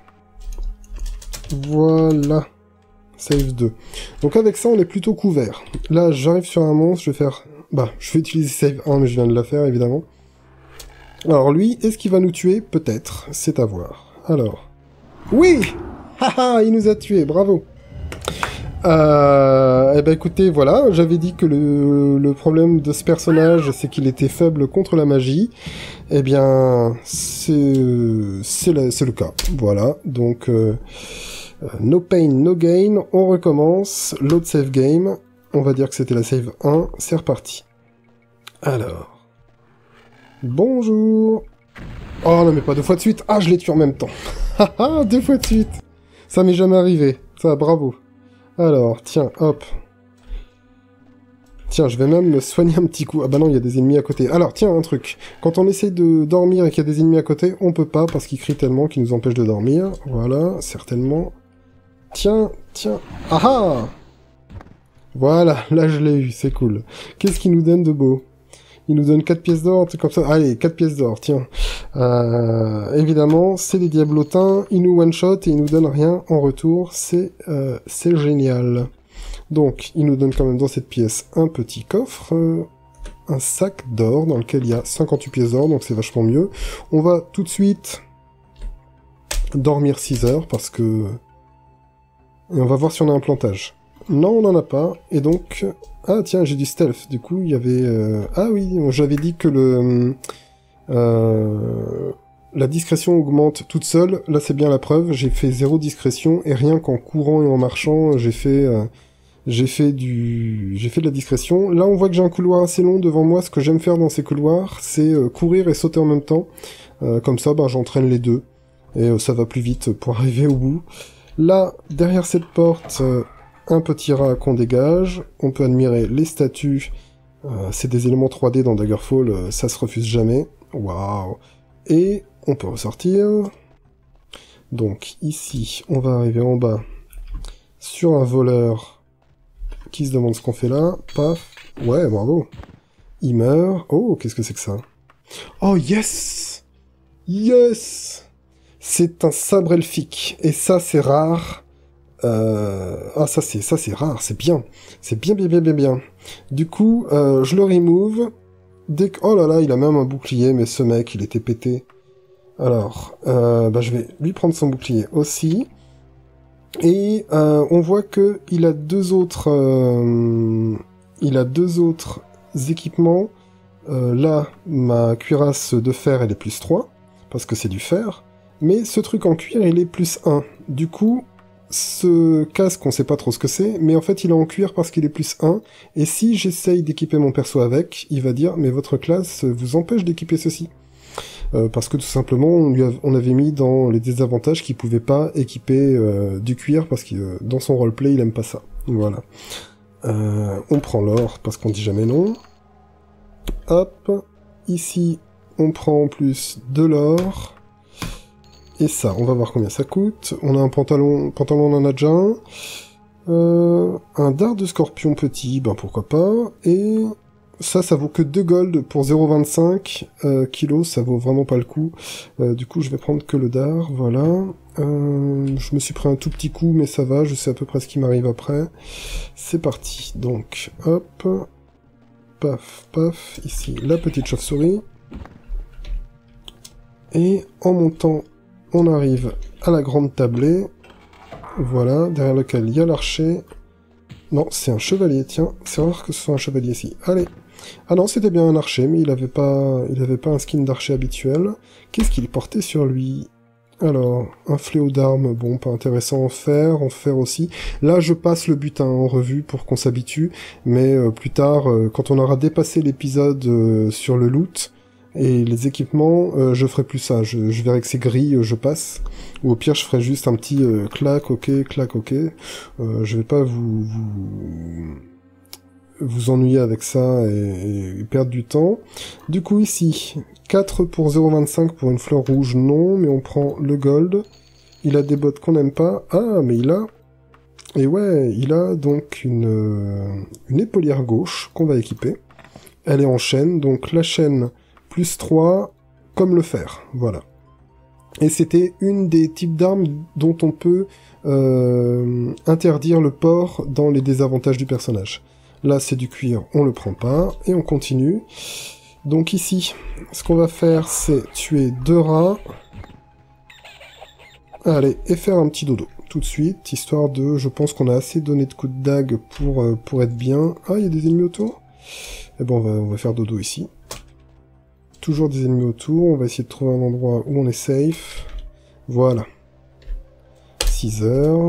Voilà. Save deux. Donc avec ça, on est plutôt couvert. Là, j'arrive sur un monstre, je vais faire... Bah, je vais utiliser save un, mais je viens de la faire, évidemment. Alors lui, est-ce qu'il va nous tuer? Peut-être. C'est à voir. Alors... Oui! Haha, il nous a tués, bravo! Euh, eh ben écoutez, voilà, j'avais dit que le, le problème de ce personnage, c'est qu'il était faible contre la magie. Eh bien, c'est c'est le, c'est le cas. Voilà, donc euh, no pain, no gain, on recommence. Load save game, on va dire que c'était la save un, c'est reparti. Alors, bonjour. Oh non mais pas deux fois de suite, ah je l'ai tué en même temps. Haha, deux fois de suite. Ça m'est jamais arrivé, ça bravo. Alors, tiens, hop. Tiens, je vais même me soigner un petit coup. Ah bah non, il y a des ennemis à côté. Alors, tiens, un truc. Quand on essaye de dormir et qu'il y a des ennemis à côté, on peut pas parce qu'ils crient tellement qu'ils nous empêchent de dormir. Voilà, certainement. Tiens, tiens. Ah ah! Voilà, là je l'ai eu, c'est cool. Qu'est-ce qu'il nous donne de beau? Il nous donne quatre pièces d'or, un truc comme ça. Allez, quatre pièces d'or, tiens. Euh, évidemment, c'est des diablotins. Ils nous one-shot et ils nous donnent rien en retour. C'est euh, c'est génial. Donc, il nous donne quand même dans cette pièce un petit coffre, euh, un sac d'or dans lequel il y a cinquante-huit pièces d'or, donc c'est vachement mieux. On va tout de suite dormir six heures parce que... Et on va voir si on a un plantage. Non, on n'en a pas, et donc... Ah tiens, j'ai du stealth, du coup il y avait... Euh... Ah oui, j'avais dit que le... Euh... La discrétion augmente toute seule, là c'est bien la preuve, j'ai fait zéro discrétion, et rien qu'en courant et en marchant, j'ai fait... Euh... J'ai fait du... J'ai fait de la discrétion. Là on voit que j'ai un couloir assez long devant moi, ce que j'aime faire dans ces couloirs, c'est euh, courir et sauter en même temps. Euh, comme ça, bah, j'entraîne les deux, et euh, ça va plus vite pour arriver au bout. Là, derrière cette porte... Euh... un petit rat qu'on dégage, on peut admirer les statues, euh, c'est des éléments trois D dans Daggerfall, euh, ça se refuse jamais, waouh. Et on peut ressortir, donc ici, on va arriver en bas, sur un voleur qui se demande ce qu'on fait là, paf, ouais, bravo, il meurt, oh, qu'est-ce que c'est que ça? Oh, yes! Yes! C'est un sabre elfique, et ça c'est rare. Euh... Ah, ça c'est ça c'est rare, c'est bien. C'est bien, bien, bien, bien, bien. Du coup, euh, je le remove. Dès que... Oh là là, il a même un bouclier, mais ce mec, il était pété. Alors, euh, bah, je vais lui prendre son bouclier aussi. Et euh, on voit que il a deux autres... Euh... Il a deux autres équipements. Euh, là, ma cuirasse de fer, elle est plus trois, parce que c'est du fer. Mais ce truc en cuir, il est plus un. Du coup... Ce casque, on sait pas trop ce que c'est, mais en fait il est en cuir parce qu'il est plus un, et si j'essaye d'équiper mon perso avec, il va dire « mais votre classe vous empêche d'équiper ceci euh, ». Parce que tout simplement, on, lui a, on avait mis dans les désavantages qu'il pouvait pas équiper euh, du cuir, parce que euh, dans son roleplay, il aime pas ça. Voilà. Euh, on prend l'or, parce qu'on dit jamais non. Hop. Ici, on prend en plus de l'or. Et ça, on va voir combien ça coûte. On a un pantalon, pantalon on en a déjà un. Euh, un dard de scorpion petit, ben pourquoi pas. Et ça, ça vaut que deux gold pour zéro virgule vingt-cinq euh, kilos, ça vaut vraiment pas le coup. Euh, du coup, je vais prendre que le dard, voilà. Euh, je me suis pris un tout petit coup, mais ça va, je sais à peu près ce qui m'arrive après. C'est parti, donc, hop. Paf, paf, ici, la petite chauve-souris. Et en montant... on arrive à la grande tablée, voilà, derrière lequel il y a l'archer. Non, c'est un chevalier, tiens, c'est rare que ce soit un chevalier ici. Allez. Ah non, c'était bien un archer, mais il avait pas, il avait pas un skin d'archer habituel. Qu'est-ce qu'il portait sur lui? Alors, un fléau d'armes, bon, pas intéressant, en fer, en fer aussi. Là, je passe le butin en revue pour qu'on s'habitue, mais euh, plus tard, euh, quand on aura dépassé l'épisode euh, sur le loot, et les équipements, euh, je ferai plus ça. Je, je verrai que c'est gris, euh, je passe. Ou au pire, je ferai juste un petit euh, clac, ok, clac, ok. Euh, je vais pas vous, vous vous ennuyer avec ça et, et perdre du temps. Du coup, ici, quatre pour zéro virgule vingt-cinq pour une fleur rouge, non, mais on prend le gold. Il a des bottes qu'on n'aime pas. Ah, mais il a... Et ouais, il a donc une, euh, une épaulière gauche qu'on va équiper. Elle est en chaîne, donc la chaîne... plus trois, comme le fer, voilà. Et c'était une des types d'armes dont on peut euh, interdire le port dans les désavantages du personnage. Là, c'est du cuir, on le prend pas, et on continue. Donc ici, ce qu'on va faire, c'est tuer deux rats. Allez, et faire un petit dodo, tout de suite, histoire de... Je pense qu'on a assez donné de coups de dague pour, euh, pour être bien. Ah, il y a des ennemis autour? Eh ben, on va, on va faire dodo ici. Toujours des ennemis autour, on va essayer de trouver un endroit où on est safe. Voilà. six heures.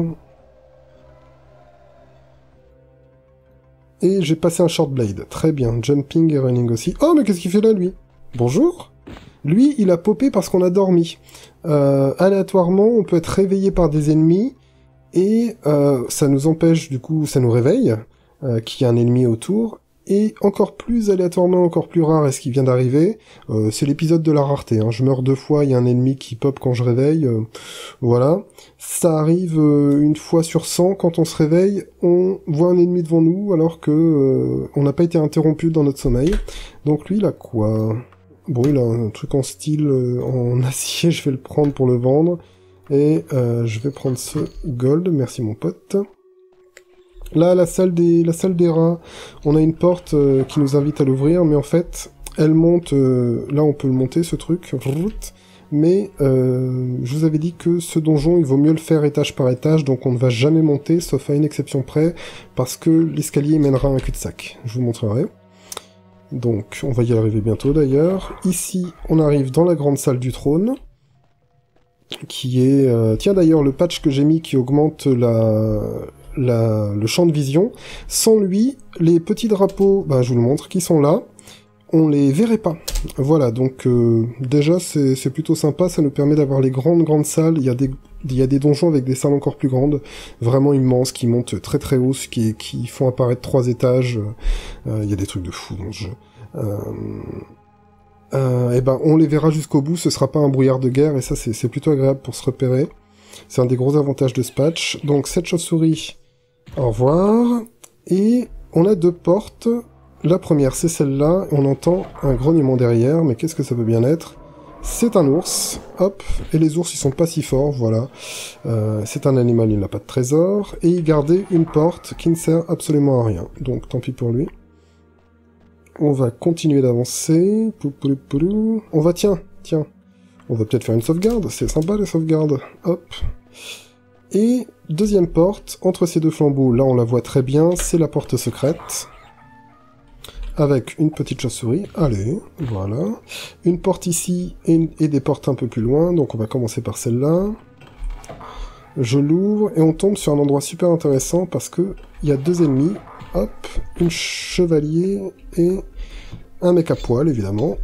Et j'ai passé un short blade. Très bien. Jumping et running aussi. Oh, mais qu'est-ce qu'il fait là, lui? Bonjour. Lui, il a popé parce qu'on a dormi. Euh, aléatoirement, on peut être réveillé par des ennemis, et euh, ça nous empêche, du coup, ça nous réveille, euh, qu'il y a un ennemi autour, et encore plus aléatoirement, encore plus rare, est ce qui vient d'arriver, euh, c'est l'épisode de la rareté. Hein. Je meurs deux fois, il y a un ennemi qui pop quand je réveille, euh, voilà. Ça arrive euh, une fois sur cent, quand on se réveille, on voit un ennemi devant nous, alors que euh, on n'a pas été interrompu dans notre sommeil. Donc lui, il a quoi? Bon, il a un truc en style, euh, en acier, je vais le prendre pour le vendre, et euh, je vais prendre ce gold, merci mon pote. Là, la salle des, la salle des rats, on a une porte euh, qui nous invite à l'ouvrir, mais en fait, elle monte, euh, là on peut le monter, ce truc, mais euh, je vous avais dit que ce donjon, il vaut mieux le faire étage par étage, donc on ne va jamais monter, sauf à une exception près, parce que l'escalier mènera à un cul-de-sac. Je vous montrerai. Donc, on va y arriver bientôt d'ailleurs. Ici, on arrive dans la grande salle du trône, qui est... Euh... Tiens d'ailleurs, le patch que j'ai mis qui augmente la... La... le champ de vision, sans lui, les petits drapeaux, ben, je vous le montre, qui sont là, on les verrait pas. Voilà, donc euh, déjà c'est plutôt sympa, ça nous permet d'avoir les grandes grandes salles, il y a des il y a des donjons avec des salles encore plus grandes, vraiment immenses, qui montent très très haut, qui, qui font apparaître trois étages, euh, il y a des trucs de fou dans le jeu. Euh, euh, et ben on les verra jusqu'au bout, ce sera pas un brouillard de guerre, et ça c'est plutôt agréable pour se repérer. C'est un des gros avantages de ce patch. Donc cette chauve-souris, au revoir, et on a deux portes. La première, c'est celle-là, on entend un grognement derrière, mais qu'est-ce que ça peut bien être? C'est un ours, hop, et les ours, ils sont pas si forts, voilà. Euh, c'est un animal, il n'a pas de trésor, et il gardait une porte qui ne sert absolument à rien, donc tant pis pour lui. On va continuer d'avancer, on va, tiens, tiens, on va peut-être faire une sauvegarde, c'est sympa les sauvegardes, hop. Et deuxième porte, entre ces deux flambeaux, là on la voit très bien, c'est la porte secrète. Avec une petite chauve-souris, allez, voilà. Une porte ici et, une, et des portes un peu plus loin, donc on va commencer par celle-là. Je l'ouvre et on tombe sur un endroit super intéressant parce que il y a deux ennemis, hop, une chevalier et un mec à poil, évidemment.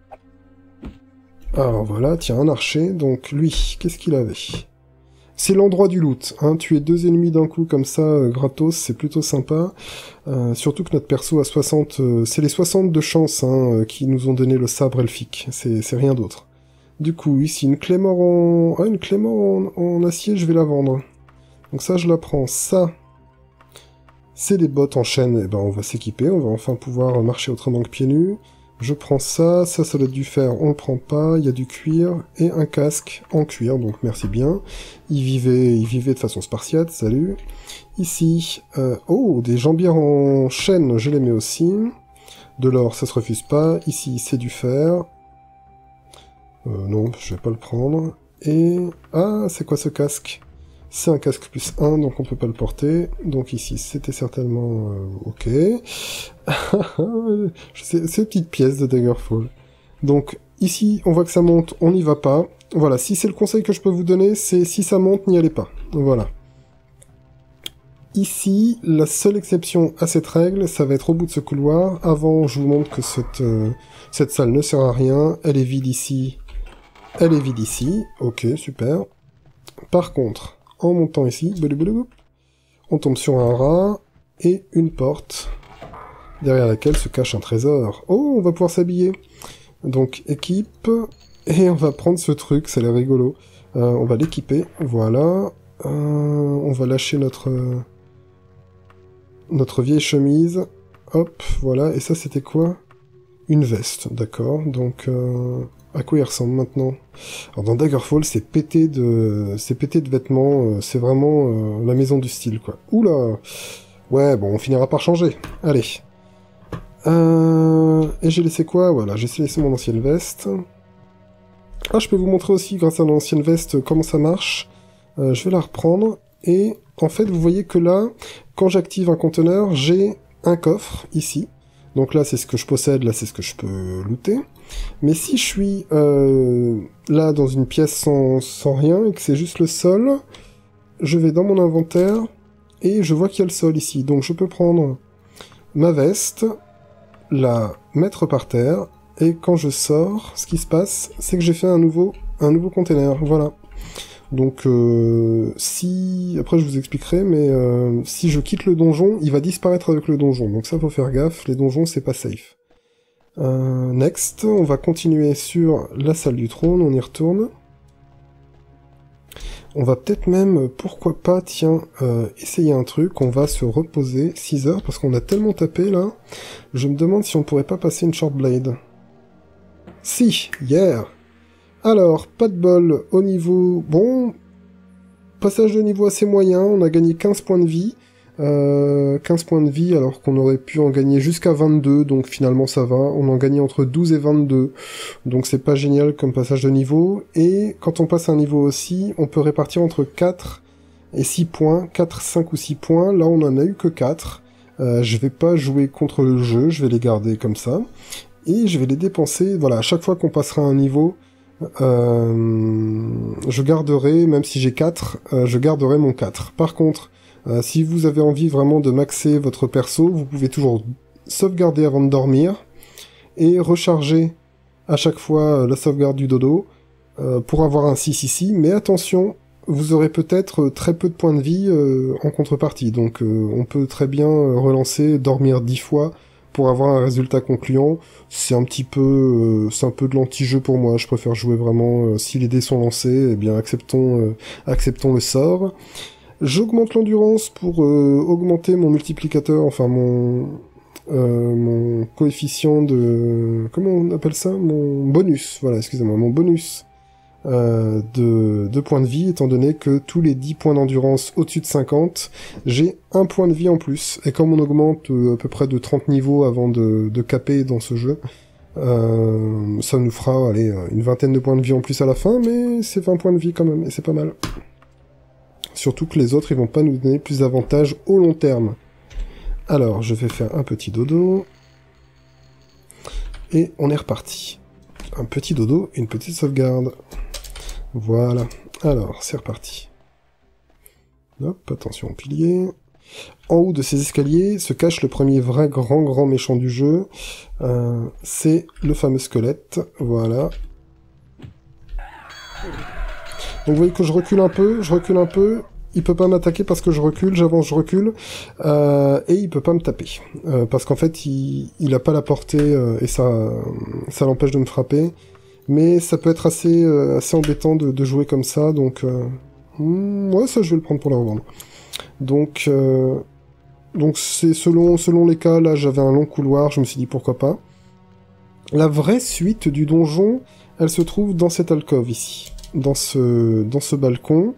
Alors voilà, tiens, un archer, donc lui, qu'est-ce qu'il avait? C'est l'endroit du loot, hein, tuer deux ennemis d'un coup comme ça, euh, gratos, c'est plutôt sympa. Euh, surtout que notre perso a soixante... Euh, c'est les soixante de chance hein, euh, qui nous ont donné le sabre elfique, c'est rien d'autre. Du coup, ici, une clé mort en... Ah, une clé mort en, en acier, je vais la vendre. Donc ça, je la prends. Ça, c'est des bottes en chaîne, et ben on va s'équiper, on va enfin pouvoir marcher autrement que pieds nus. Je prends ça, ça, ça doit être du fer, on le prend pas, il y a du cuir, et un casque en cuir, donc merci bien. Il vivait, il vivait de façon spartiate, salut. Ici, euh, oh, des jambières en chaîne, je les mets aussi. De l'or, ça se refuse pas. Ici, c'est du fer. Euh, non, je vais pas le prendre. Et, ah, c'est quoi ce casque? C'est un casque plus un, donc on peut pas le porter. Donc ici, c'était certainement... Euh, ok. C'est ces petites pièces de Daggerfall. Donc ici, on voit que ça monte, on n'y va pas. Voilà, si c'est le conseil que je peux vous donner, c'est si ça monte, n'y allez pas. Voilà. Ici, la seule exception à cette règle, ça va être au bout de ce couloir. Avant, je vous montre que cette, euh, cette salle ne sert à rien. Elle est vide ici. Elle est vide ici. Ok, super. Par contre... En montant ici, on tombe sur un rat et une porte, derrière laquelle se cache un trésor. Oh, on va pouvoir s'habiller. Donc, équipe, et on va prendre ce truc, ça a l'air rigolo. Euh, on va l'équiper, voilà. Euh, on va lâcher notre, euh, notre vieille chemise. Hop, voilà. Et ça, c'était quoi? Une veste, d'accord. Donc... Euh... À quoi il ressemble maintenant? Alors dans Daggerfall, c'est pété de, c'est pété de vêtements, euh, c'est vraiment euh, la maison du style, quoi. Oula! Ouais, bon, on finira par changer. Allez. Euh... Et j'ai laissé quoi? Voilà, j'ai laissé mon ancienne veste. Ah, je peux vous montrer aussi, grâce à l'ancienne veste, comment ça marche. Euh, je vais la reprendre. et en fait, vous voyez que là, quand j'active un conteneur, j'ai un coffre, ici. Donc là, c'est ce que je possède, là, c'est ce que je peux looter. Mais si je suis euh, là, dans une pièce sans, sans rien, et que c'est juste le sol, je vais dans mon inventaire, et je vois qu'il y a le sol ici. Donc je peux prendre ma veste, la mettre par terre, et quand je sors, ce qui se passe, c'est que j'ai fait un nouveau, un nouveau container, voilà. Donc, euh, si... Après, je vous expliquerai, mais euh, si je quitte le donjon, il va disparaître avec le donjon. Donc ça, faut faire gaffe, les donjons, c'est pas safe. Euh, next, on va continuer sur la salle du trône, on y retourne. On va peut-être même, pourquoi pas, tiens, euh, essayer un truc, on va se reposer six heures, parce qu'on a tellement tapé, là, je me demande si on pourrait pas passer une short blade. Si, yeah. Alors, pas de bol au niveau... Bon, passage de niveau assez moyen, on a gagné quinze points de vie. Euh, quinze points de vie alors qu'on aurait pu en gagner jusqu'à vingt-deux, donc finalement ça va. On en gagnait entre douze et vingt-deux, donc c'est pas génial comme passage de niveau. Et quand on passe un niveau aussi, on peut répartir entre quatre et six points, quatre, cinq ou six points. Là on en a eu que quatre. Euh, je vais pas jouer contre le jeu, je vais les garder comme ça. Et je vais les dépenser, voilà, à chaque fois qu'on passera un niveau... Euh, je garderai, même si j'ai quatre, euh, je garderai mon quatre. Par contre, euh, si vous avez envie vraiment de maxer votre perso, vous pouvez toujours sauvegarder avant de dormir et recharger à chaque fois la sauvegarde du dodo euh, pour avoir un six ici. Mais attention, vous aurez peut-être très peu de points de vie euh, en contrepartie. Donc euh, on peut très bien relancer, dormir dix fois pour avoir un résultat concluant. C'est un petit peu euh, c'est un peu de l'anti-jeu pour moi, je préfère jouer vraiment euh, si les dés sont lancés, eh bien acceptons euh, acceptons le sort. J'augmente l'endurance pour euh, augmenter mon multiplicateur, enfin mon euh, mon coefficient de comment on appelle ça, mon bonus, voilà, excusez-moi, mon bonus Euh, de, de points de vie, étant donné que tous les dix points d'endurance au-dessus de cinquante, j'ai un point de vie en plus. Et comme on augmente euh, à peu près de trente niveaux avant de, de caper dans ce jeu, euh, ça nous fera allez, une vingtaine de points de vie en plus à la fin, mais c'est vingt points de vie quand même, et c'est pas mal. Surtout que les autres, ils vont pas nous donner plus d'avantages au long terme. Alors, je vais faire un petit dodo. Et on est reparti. Un petit dodo et une petite sauvegarde. Voilà. Alors, c'est reparti. Hop, attention au pilier. En haut de ces escaliers se cache le premier vrai grand grand méchant du jeu. Euh, c'est le fameux squelette. Voilà. Donc vous voyez que je recule un peu, je recule un peu. Il peut pas m'attaquer parce que je recule, j'avance, je recule. Euh, et il peut pas me taper. Euh, parce qu'en fait, il, il a pas la portée euh, et ça, ça l'empêche de me frapper. Mais ça peut être assez, euh, assez embêtant de, de jouer comme ça, donc... Euh, hmm, ouais, ça je vais le prendre pour la revendre. Donc, euh, donc c'est selon, selon les cas, là j'avais un long couloir, je me suis dit pourquoi pas. La vraie suite du donjon, elle se trouve dans cette alcôve ici, dans ce, dans ce balcon.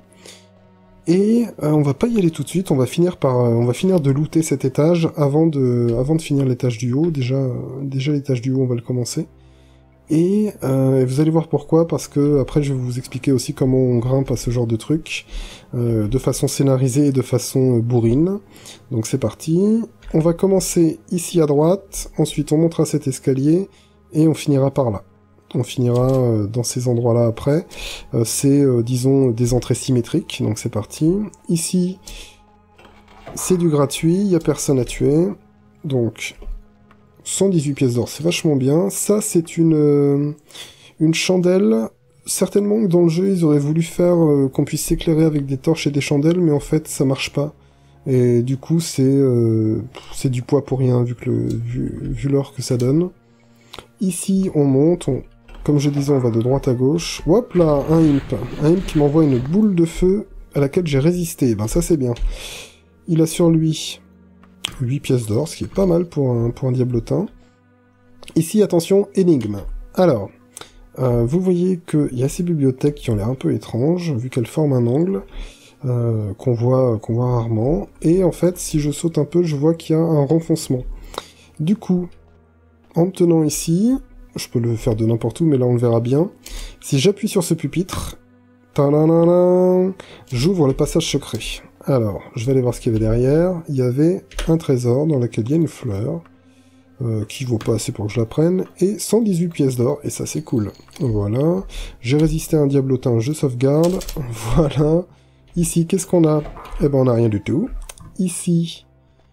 Et euh, on va pas y aller tout de suite, on va finir par, euh, on va finir de looter cet étage avant de, avant de finir l'étage du haut. Déjà, euh, déjà l'étage du haut, on va le commencer. Et euh, vous allez voir pourquoi, parce que après je vais vous expliquer aussi comment on grimpe à ce genre de truc, euh, de façon scénarisée et de façon euh, bourrine. Donc c'est parti. On va commencer ici à droite, ensuite on montera cet escalier, et on finira par là. On finira euh, dans ces endroits-là après. Euh, c'est, euh, disons, des entrées symétriques, donc c'est parti. Ici, c'est du gratuit, il n'y a personne à tuer. Donc... cent dix-huit pièces d'or, c'est vachement bien. Ça, c'est une euh, une chandelle. Certainement que dans le jeu, ils auraient voulu faire euh, qu'on puisse s'éclairer avec des torches et des chandelles, mais en fait, ça marche pas. Et du coup, c'est euh, c'est du poids pour rien, vu que le vu, vu l'or que ça donne. Ici, on monte. On, comme je disais, on va de droite à gauche. Hop là, un imp. Un imp qui m'envoie une boule de feu à laquelle j'ai résisté. Ben ça, c'est bien. Il a sur lui... huit pièces d'or, ce qui est pas mal pour un, pour un diablotin. Ici, attention, énigme. Alors, euh, vous voyez qu'il y a ces bibliothèques qui ont l'air un peu étranges, vu qu'elles forment un angle, euh, qu'on voit, qu'on voit rarement. Et en fait, si je saute un peu, je vois qu'il y a un renfoncement. Du coup, en me tenant ici, je peux le faire de n'importe où, mais là on le verra bien. Si j'appuie sur ce pupitre, j'ouvre le passage secret. Alors, je vais aller voir ce qu'il y avait derrière. Il y avait un trésor dans lequel il y a une fleur, euh, qui vaut pas assez pour que je la prenne, et cent dix-huit pièces d'or, et ça c'est cool. Voilà. J'ai résisté à un diablotin, je sauvegarde. Voilà. Ici, qu'est-ce qu'on a? Eh ben, on n'a rien du tout. Ici,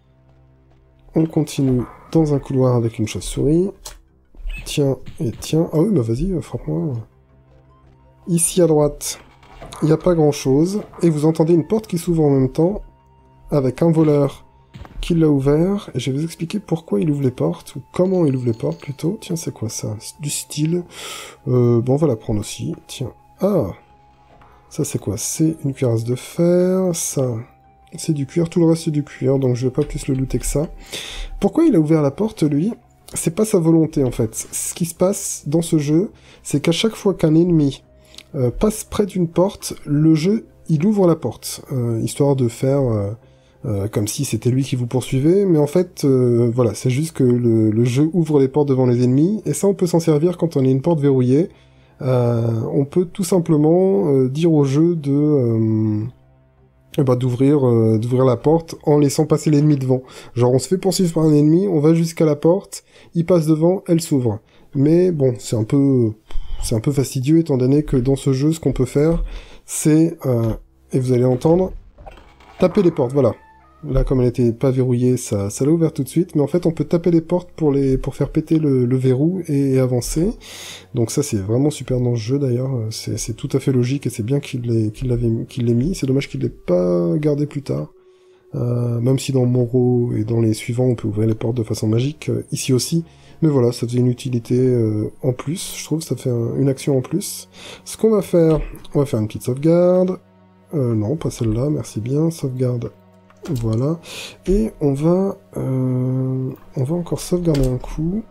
on continue dans un couloir avec une chauve-souris. Tiens, et tiens. Ah oui, bah vas-y, frappe-moi. Ici, à droite, il n'y a pas grand-chose. Et vous entendez une porte qui s'ouvre en même temps, avec un voleur qui l'a ouvert. Et je vais vous expliquer pourquoi il ouvre les portes, ou comment il ouvre les portes, plutôt. Tiens, c'est quoi ça? Du style. Euh, bon, on va la prendre aussi. Tiens. Ah! Ça, c'est quoi? C'est une cuirasse de fer. Ça, c'est du cuir. Tout le reste, c'est du cuir. Donc, je vais pas plus le looter que ça. Pourquoi il a ouvert la porte, lui? C'est pas sa volonté, en fait. Ce qui se passe dans ce jeu, c'est qu'à chaque fois qu'un ennemi euh, passe près d'une porte, le jeu, il ouvre la porte. Euh, histoire de faire... Euh, euh, comme si c'était lui qui vous poursuivait. Mais en fait, euh, voilà, c'est juste que le, le jeu ouvre les portes devant les ennemis. Et ça, on peut s'en servir quand on a une porte verrouillée. Euh, on peut tout simplement euh, dire au jeu de euh, eh ben, d'ouvrir euh, d'ouvrir la porte en laissant passer l'ennemi devant. Genre on se fait poursuivre par un ennemi, on va jusqu'à la porte, il passe devant, elle s'ouvre. Mais bon, c'est un peu c'est un peu fastidieux étant donné que dans ce jeu, ce qu'on peut faire, c'est euh, et vous allez entendre taper les portes. Voilà. Là, comme elle n'était pas verrouillée, ça, ça l'a ouvert tout de suite. Mais en fait, on peut taper les portes pour les, pour faire péter le, le verrou et, et avancer. Donc ça, c'est vraiment super dans ce jeu, d'ailleurs. C'est, c'est tout à fait logique et c'est bien qu'il l'ait, qu'il l'avait, qu'il l'ait mis. C'est dommage qu'il l'ait pas gardé plus tard. Euh, même si dans Moreau et dans les suivants, on peut ouvrir les portes de façon magique. Euh, ici aussi. Mais voilà, ça faisait une utilité euh, en plus. Je trouve ça fait un, une action en plus. Ce qu'on va faire, on va faire une petite sauvegarde. Euh, non, pas celle-là, merci bien. Sauvegarde. Voilà, et on va, euh, on va encore sauvegarder un coup.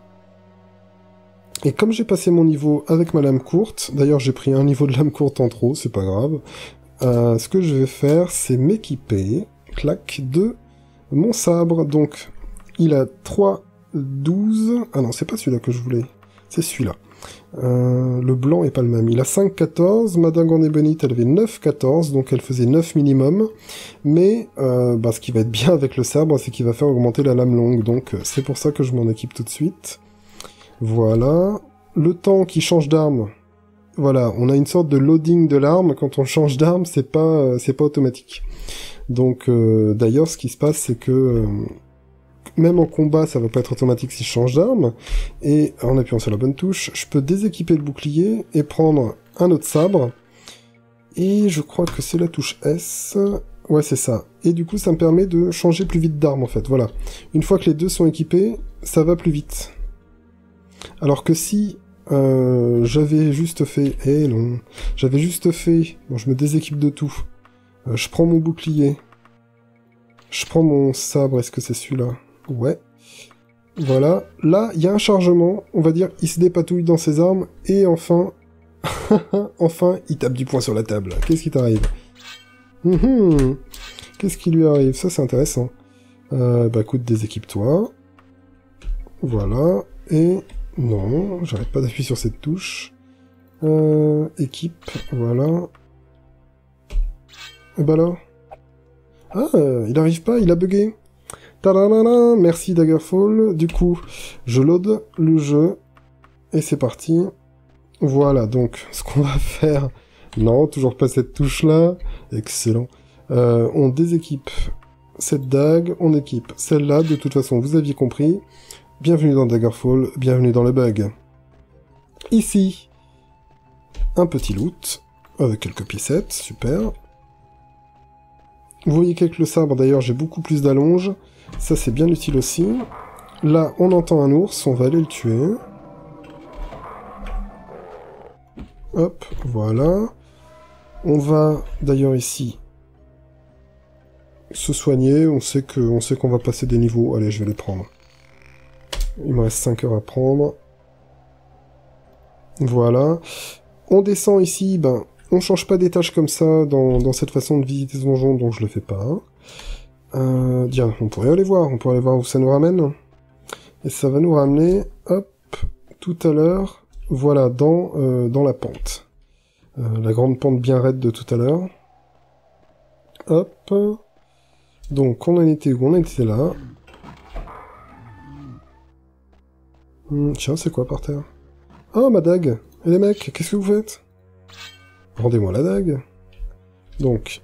Et comme j'ai passé mon niveau avec ma lame courte, d'ailleurs j'ai pris un niveau de lame courte en trop, c'est pas grave, euh, ce que je vais faire, c'est m'équiper, clac, de mon sabre. Donc, il a trois, douze... Ah non, c'est pas celui-là que je voulais, c'est celui-là. Euh, le blanc est pas le même. Il a cinq quatorze, Madame Gandébonite elle avait neuf quatorze, donc elle faisait neuf minimum. Mais euh, bah, ce qui va être bien avec le sabre, c'est qu'il va faire augmenter la lame longue, donc c'est pour ça que je m'en équipe tout de suite. Voilà. Le temps qui change d'arme, voilà, on a une sorte de loading de l'arme. Quand on change d'arme, c'est pas, euh, c'est pas automatique. Donc euh, d'ailleurs, ce qui se passe, c'est que... Euh, même en combat, ça va pas être automatique si je change d'arme, et en appuyant sur la bonne touche, je peux déséquiper le bouclier et prendre un autre sabre, et je crois que c'est la touche S, ouais c'est ça, et du coup ça me permet de changer plus vite d'arme en fait, voilà. Une fois que les deux sont équipés, ça va plus vite. Alors que si euh, j'avais juste fait, eh non, j'avais juste fait, bon je me déséquipe de tout, euh, je prends mon bouclier, je prends mon sabre, est-ce que c'est celui-là ? Ouais. Voilà. Là, il y a un chargement. On va dire, il se dépatouille dans ses armes. Et enfin... enfin, il tape du poing sur la table. Qu'est-ce qui t'arrive? mmh Qu'est-ce qui lui arrive? Ça, c'est intéressant. Euh, bah, écoute, déséquipe-toi. Voilà. Et... Non, j'arrête pas d'appuyer sur cette touche. Euh... Équipe. Voilà. Et bah là... Ah, il arrive pas, il a bugué. Tadadada, merci Daggerfall. Du coup, je load le jeu. Et c'est parti. Voilà, donc, ce qu'on va faire... Non, toujours pas cette touche-là. Excellent. Euh, on déséquipe cette dague, on équipe celle-là. De toute façon, vous aviez compris. Bienvenue dans Daggerfall, bienvenue dans le bug. Ici, un petit loot, avec quelques piécettes, super. Vous voyez qu'avec le sabre, d'ailleurs, j'ai beaucoup plus d'allonge. Ça, c'est bien utile aussi. Là, on entend un ours, on va aller le tuer. Hop, voilà. On va, d'ailleurs, ici, se soigner. On sait que, on sait qu'on va passer des niveaux. Allez, je vais les prendre. Il me reste cinq heures à prendre. Voilà. On descend ici, ben... On change pas d'étage comme ça dans, dans cette façon de visiter ce donjon, donc je le fais pas. Euh, tiens, on pourrait aller voir, on pourrait aller voir où ça nous ramène. Et ça va nous ramener, hop, tout à l'heure, voilà, dans, euh, dans la pente. Euh, la grande pente bien raide de tout à l'heure. Hop, Donc, on en était où? On était là. Hum, tiens, c'est quoi par terre? Ah, ma dague! Et les mecs, qu'est-ce que vous faites? Rendez-moi la dague. Donc,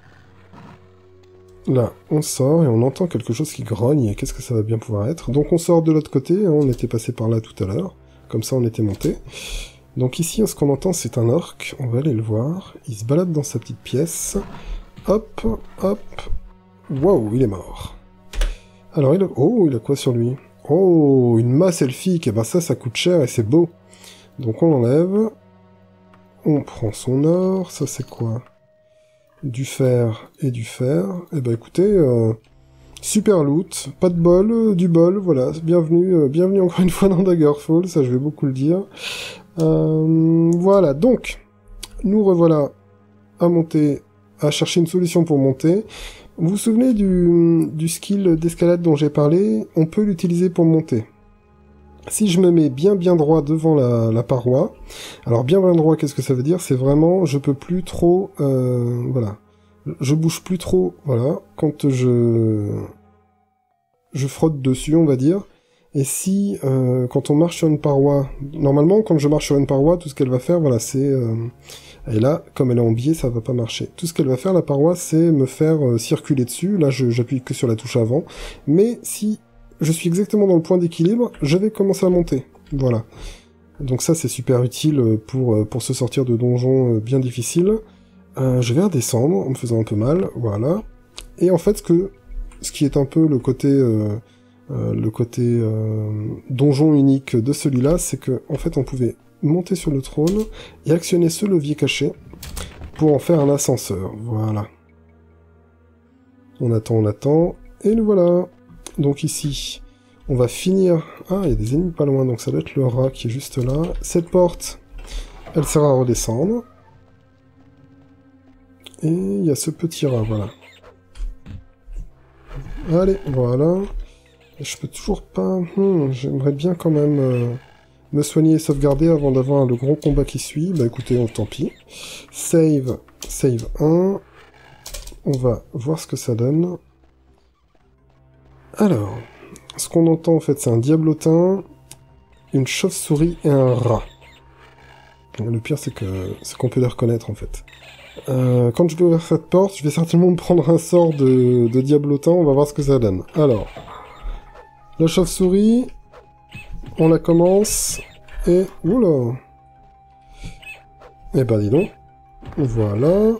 là, on sort et on entend quelque chose qui grogne, et qu'est-ce que ça va bien pouvoir être? Donc on sort de l'autre côté, hein, on était passé par là tout à l'heure, comme ça on était monté. Donc ici, ce qu'on entend, c'est un orc, on va aller le voir, il se balade dans sa petite pièce, hop, hop, waouh, il est mort. Alors, il a... oh, il a quoi sur lui? Oh, une masse elfique, et ben ça, ça coûte cher et c'est beau. Donc on l'enlève, on prend son or, ça c'est quoi? Du fer et du fer. Et ben écoutez, euh, super loot, pas de bol, euh, du bol, voilà, bienvenue, euh, bienvenue encore une fois dans Daggerfall, ça je vais beaucoup le dire. Euh, voilà, donc, nous revoilà à monter, à chercher une solution pour monter. Vous vous souvenez du, du skill d'escalade dont j'ai parlé? On peut l'utiliser pour monter. Si je me mets bien bien droit devant la, la paroi, alors bien bien droit, qu'est-ce que ça veut dire? C'est vraiment, je peux plus trop, euh, voilà, je bouge plus trop, voilà, quand je, je frotte dessus, on va dire. Et si, euh, quand on marche sur une paroi, normalement, quand je marche sur une paroi, tout ce qu'elle va faire, voilà, c'est, euh, et là, comme elle est en biais, ça va pas marcher. Tout ce qu'elle va faire, la paroi, c'est me faire euh, circuler dessus. Là, je, j'appuie que sur la touche avant. Mais si je suis exactement dans le point d'équilibre, je vais commencer à monter. Voilà. Donc ça, c'est super utile pour, pour se sortir de donjons bien difficiles. Euh, je vais redescendre en me faisant un peu mal, voilà. Et en fait, ce, que, ce qui est un peu le côté, euh, euh, le côté euh, donjon unique de celui-là, c'est que en fait, on pouvait monter sur le trône et actionner ce levier caché pour en faire un ascenseur. Voilà. On attend, on attend, et le voilà. Donc ici, on va finir... Ah, il y a des ennemis pas loin, donc ça doit être le rat qui est juste là. Cette porte, elle sert à redescendre. Et il y a ce petit rat, voilà. Allez, voilà. Je peux toujours pas... Hmm, j'aimerais bien quand même euh, me soigner et sauvegarder avant d'avoir le gros combat qui suit. Bah écoutez, on, tant pis. Save, save un. On va voir ce que ça donne. Alors, ce qu'on entend en fait, c'est un diablotin, une chauve-souris et un rat. Le pire, c'est que c'est qu'on peut les reconnaître en fait. Euh, quand je vais ouvrir cette porte, je vais certainement me prendre un sort de, de diablotin, on va voir ce que ça donne. Alors, la chauve-souris, on la commence, et... Oula! Eh ben dis donc. Voilà.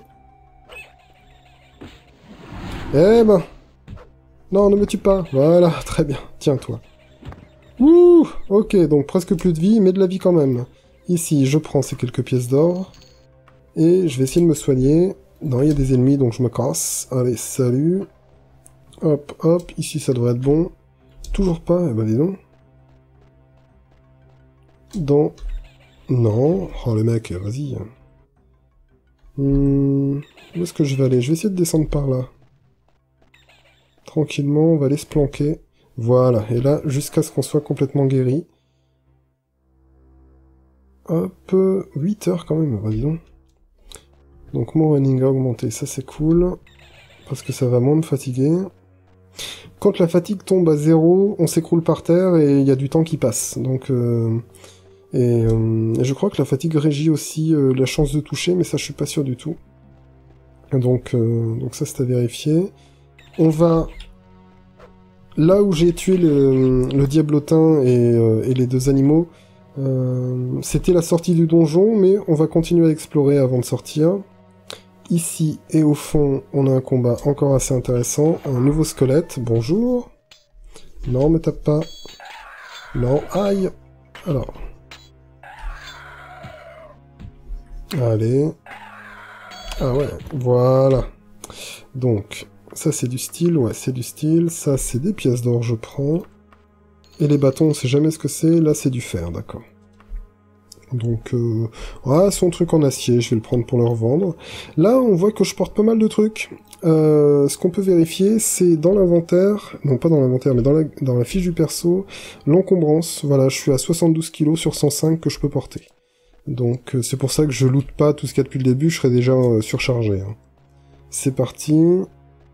Eh ben... Non, ne me tue pas. Voilà, très bien. Tiens-toi. Ouh, ok, donc presque plus de vie, mais de la vie quand même. Ici, je prends ces quelques pièces d'or. Et je vais essayer de me soigner. Non, il y a des ennemis, donc je me casse. Allez, salut. Hop, hop. Ici, ça devrait être bon. Toujours pas. Eh ben, dis donc. Dans... Non. Oh, le mec, vas-y. Hmm... Où est-ce que je vais aller? Je vais essayer de descendre par là. Tranquillement, on va aller se planquer. Voilà, et là, jusqu'à ce qu'on soit complètement guéri. Hop, huit heures quand même, vas-y donc. Donc mon running a augmenté, ça c'est cool. Parce que ça va moins me fatiguer. Quand la fatigue tombe à zéro, on s'écroule par terre et il y a du temps qui passe. Donc, euh, et, euh, et je crois que la fatigue régit aussi euh, la chance de toucher, mais ça je suis pas sûr du tout. Donc, euh, donc ça c'est à vérifier. On va... Là où j'ai tué le, le diablotin et, euh, et les deux animaux, euh, c'était la sortie du donjon, mais on va continuer à explorer avant de sortir. Ici et au fond, on a un combat encore assez intéressant. Un nouveau squelette, bonjour. Non, me tape pas. Non, aïe. Alors. Allez. Ah ouais, voilà. Donc... Ça, c'est du style, ouais, c'est du style. Ça, c'est des pièces d'or, je prends. Et les bâtons, on sait jamais ce que c'est. Là, c'est du fer, d'accord. Donc, euh... ah, son truc en acier, je vais le prendre pour le revendre. Là, on voit que je porte pas mal de trucs. Euh, ce qu'on peut vérifier, c'est dans l'inventaire... Non, pas dans l'inventaire, mais dans la, dans la fiche du perso, l'encombrance. Voilà, je suis à soixante-douze kilos sur cent cinq que je peux porter. Donc, euh, c'est pour ça que je loot pas tout ce qu'il y a depuis le début, je serais déjà euh, surchargé. Hein. C'est parti...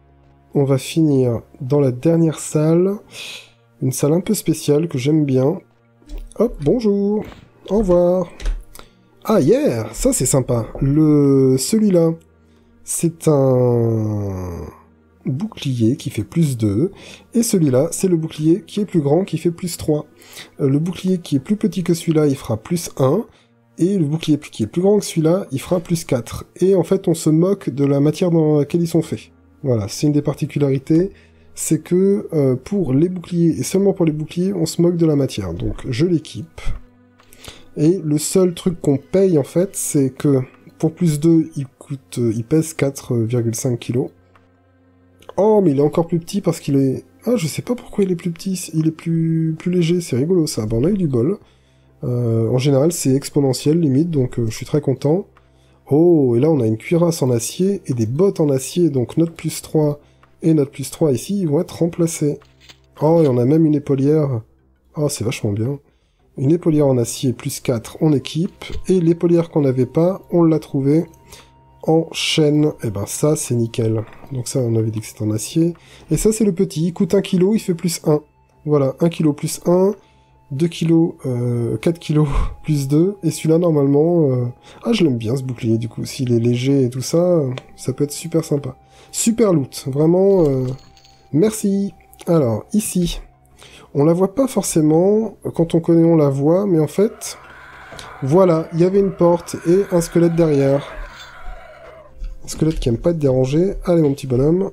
on va finir dans la dernière salle. Une salle un peu spéciale que j'aime bien. Hop, bonjour. Au revoir. Ah, yeah, ça c'est sympa. Le... Celui-là, c'est un bouclier qui fait plus deux. Et celui-là, c'est le bouclier qui est plus grand, qui fait plus trois. Euh, le bouclier qui est plus petit que celui-là, il fera plus un. Et le bouclier qui est plus grand que celui-là, il fera plus quatre. Et en fait, on se moque de la matière dans laquelle ils sont faits. Voilà, c'est une des particularités. C'est que euh, pour les boucliers, et seulement pour les boucliers, on se moque de la matière. Donc, je l'équipe. Et le seul truc qu'on paye, en fait, c'est que pour plus deux, il coûte, il pèse quatre virgule cinq kilos. Oh, mais il est encore plus petit parce qu'il est... Ah, je sais pas pourquoi il est plus petit, il est plus, plus léger, c'est rigolo ça. Bon, on a eu du bol. Euh, en général, c'est exponentiel, limite, donc euh, je suis très content. Oh, et là, on a une cuirasse en acier et des bottes en acier, donc notre plus trois et notre plus trois ici, ils vont être remplacés. Oh, et on a même une épaulière. Oh, c'est vachement bien. Une épaulière en acier plus quatre, on équipe. Et l'épaulière qu'on n'avait pas, on l'a trouvée en chaîne. Et ben ça, c'est nickel. Donc ça, on avait dit que c'était en acier. Et ça, c'est le petit. Il coûte un kilo, il fait plus un. Voilà, un kilo plus un. deux kilos, euh, quatre kilos plus deux, et celui-là, normalement... Euh... Ah, je l'aime bien, ce bouclier, du coup. S'il est léger et tout ça, ça peut être super sympa. Super loot, vraiment... Euh... Merci. Alors, ici, on la voit pas forcément. Quand on connaît, on la voit, mais en fait... Voilà, il y avait une porte et un squelette derrière. Un squelette qui aime pas être dérangé. Allez, mon petit bonhomme.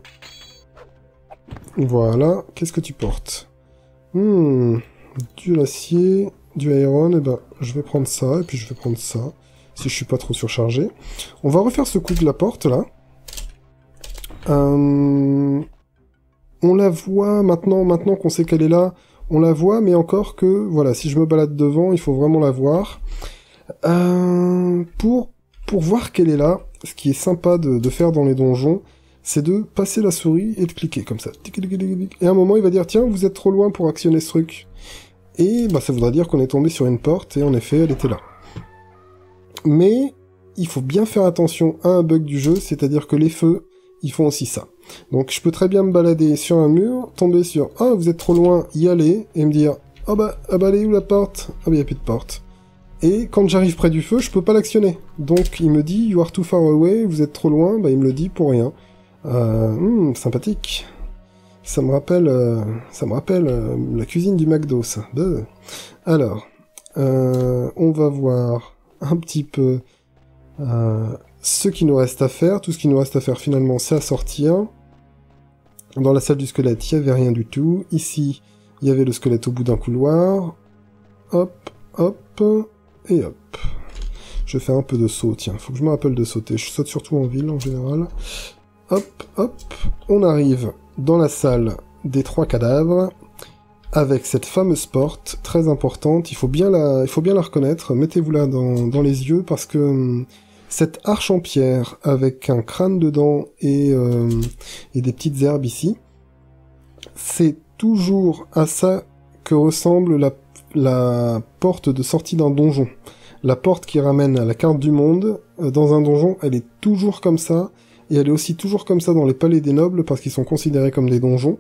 Voilà, qu'est-ce que tu portes? Hmm... Du acier, du iron, et ben je vais prendre ça, et puis je vais prendre ça, si je suis pas trop surchargé. On va refaire ce coup de la porte, là. Euh... On la voit maintenant, maintenant qu'on sait qu'elle est là, on la voit, mais encore que, voilà, si je me balade devant, il faut vraiment la voir. Euh... Pour, pour voir qu'elle est là, ce qui est sympa de, de faire dans les donjons, c'est de passer la souris et de cliquer, comme ça. Et à un moment, il va dire, tiens, vous êtes trop loin pour actionner ce truc. Et bah, ça voudra dire qu'on est tombé sur une porte, et en effet, elle était là. Mais il faut bien faire attention à un bug du jeu, c'est-à-dire que les feux, ils font aussi ça. Donc je peux très bien me balader sur un mur, tomber sur « Ah, vous êtes trop loin, y aller », et me dire « Ah bah, ah bah, elle est où la porte ?»« Ah bah, y a plus de porte. » Et quand j'arrive près du feu, je peux pas l'actionner. Donc il me dit « You are too far away », vous êtes trop loin, bah il me le dit pour rien. Euh, hmm, sympathique. Ça me rappelle, euh, ça me rappelle euh, la cuisine du McDo, ça. Beuh. Alors, euh, on va voir un petit peu euh, ce qui nous reste à faire. Tout ce qui nous reste à faire finalement, c'est à sortir. Dans la salle du squelette, il n'y avait rien du tout. Ici, il y avait le squelette au bout d'un couloir. Hop, hop, et hop. Je fais un peu de saut, tiens, faut que je me rappelle de sauter. Je saute surtout en ville, en général. Hop, hop, on arrive dans la salle des trois cadavres, avec cette fameuse porte, très importante, il faut bien la, il faut bien la reconnaître, mettez-vous là dans, dans les yeux, parce que hum, cette arche en pierre, avec un crâne dedans, et, euh, et des petites herbes ici, c'est toujours à ça que ressemble la, la porte de sortie d'un donjon. La porte qui ramène à la carte du monde, euh, dans un donjon, elle est toujours comme ça, et elle est aussi toujours comme ça dans les palais des nobles, parce qu'ils sont considérés comme des donjons.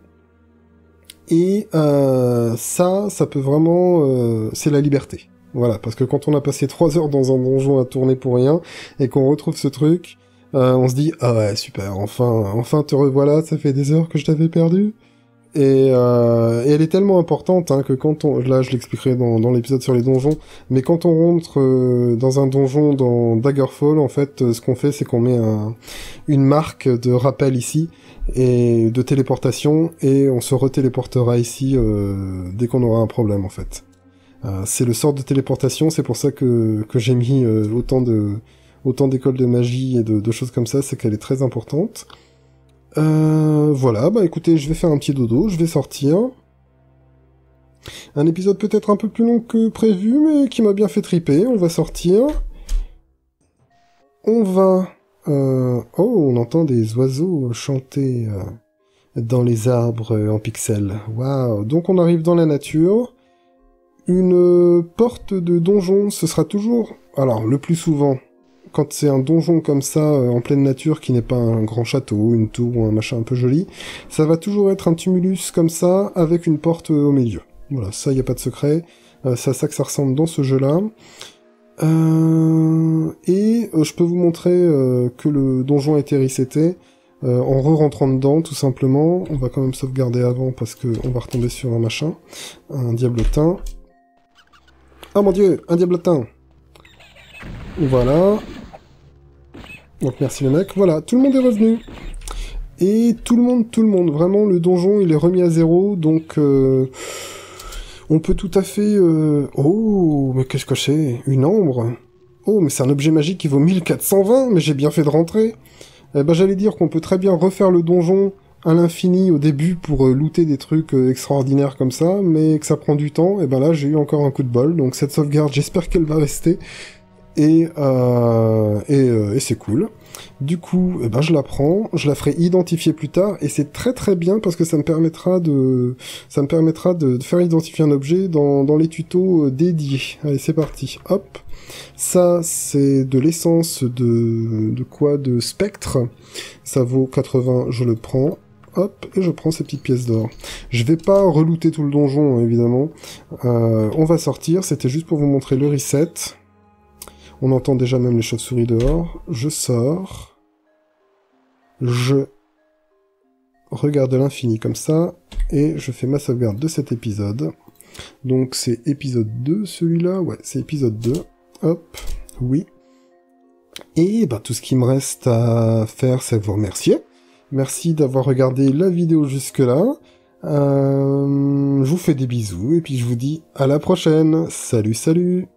Et euh, ça, ça peut vraiment... Euh, c'est la liberté. Voilà, parce que quand on a passé trois heures dans un donjon à tourner pour rien, et qu'on retrouve ce truc, euh, on se dit « Ah ouais, super, enfin, enfin te revoilà, ça fait des heures que je t'avais perdu !» Et, euh, et elle est tellement importante hein, que quand on... Là, je l'expliquerai dans, dans l'épisode sur les donjons, mais quand on rentre euh, dans un donjon dans Daggerfall, en fait, euh, ce qu'on fait, c'est qu'on met un, une marque de rappel ici, et de téléportation, et on se retéléportera ici euh, dès qu'on aura un problème, en fait. Euh, c'est le sort de téléportation, c'est pour ça que, que j'ai mis euh, autant de autant d'écoles de magie et de, de choses comme ça, c'est qu'elle est très importante. Euh, voilà, bah écoutez, je vais faire un petit dodo, je vais sortir. Un épisode peut-être un peu plus long que prévu, mais qui m'a bien fait triper, on va sortir. On va... Euh... Oh, on entend des oiseaux chanter euh, dans les arbres en pixels. Waouh. Donc on arrive dans la nature. Une porte de donjon, ce sera toujours... Alors, le plus souvent, quand c'est un donjon comme ça, euh, en pleine nature, qui n'est pas un grand château, une tour ou un machin un peu joli, ça va toujours être un tumulus comme ça, avec une porte euh, au milieu. Voilà, ça, y a pas de secret. Euh, c'est à ça que ça ressemble dans ce jeu-là. Euh... Et euh, je peux vous montrer euh, que le donjon a été reseté euh, en re-rentrant dedans, tout simplement. On va quand même sauvegarder avant, parce que on va retomber sur un machin. Un diablotin. Oh mon dieu, un diablotin! Voilà. Donc merci les mecs. Voilà, tout le monde est revenu. Et tout le monde, tout le monde. Vraiment, le donjon, il est remis à zéro, donc... Euh, on peut tout à fait... Euh... Oh, mais qu'est-ce que c'est? Une ambre? Oh, mais c'est un objet magique qui vaut mille quatre cent vingt, mais j'ai bien fait de rentrer. Eh ben, j'allais dire qu'on peut très bien refaire le donjon à l'infini au début pour euh, looter des trucs euh, extraordinaires comme ça, mais que ça prend du temps. Et ben là, j'ai eu encore un coup de bol, donc cette sauvegarde, j'espère qu'elle va rester. Et, euh, et, euh, et c'est cool. Du coup, eh ben, je la prends, je la ferai identifier plus tard, et c'est très très bien parce que ça me permettra de, ça me permettra de, de faire identifier un objet dans, dans les tutos dédiés. Allez, c'est parti. Hop. Ça, c'est de l'essence de, de quoi? De spectre. Ça vaut quatre-vingts, je le prends. Hop, et je prends ces petites pièces d'or. Je vais pas relooter tout le donjon, hein, évidemment. Euh, on va sortir, c'était juste pour vous montrer le reset. On entend déjà même les chauves-souris dehors. Je sors. Je regarde l'infini comme ça. Et je fais ma sauvegarde de cet épisode. Donc c'est épisode deux celui-là. Ouais, c'est épisode deux. Hop, oui. Et bah, tout ce qui me reste à faire, c'est vous remercier. Merci d'avoir regardé la vidéo jusque-là. Euh, je vous fais des bisous. Et puis je vous dis à la prochaine. Salut, salut!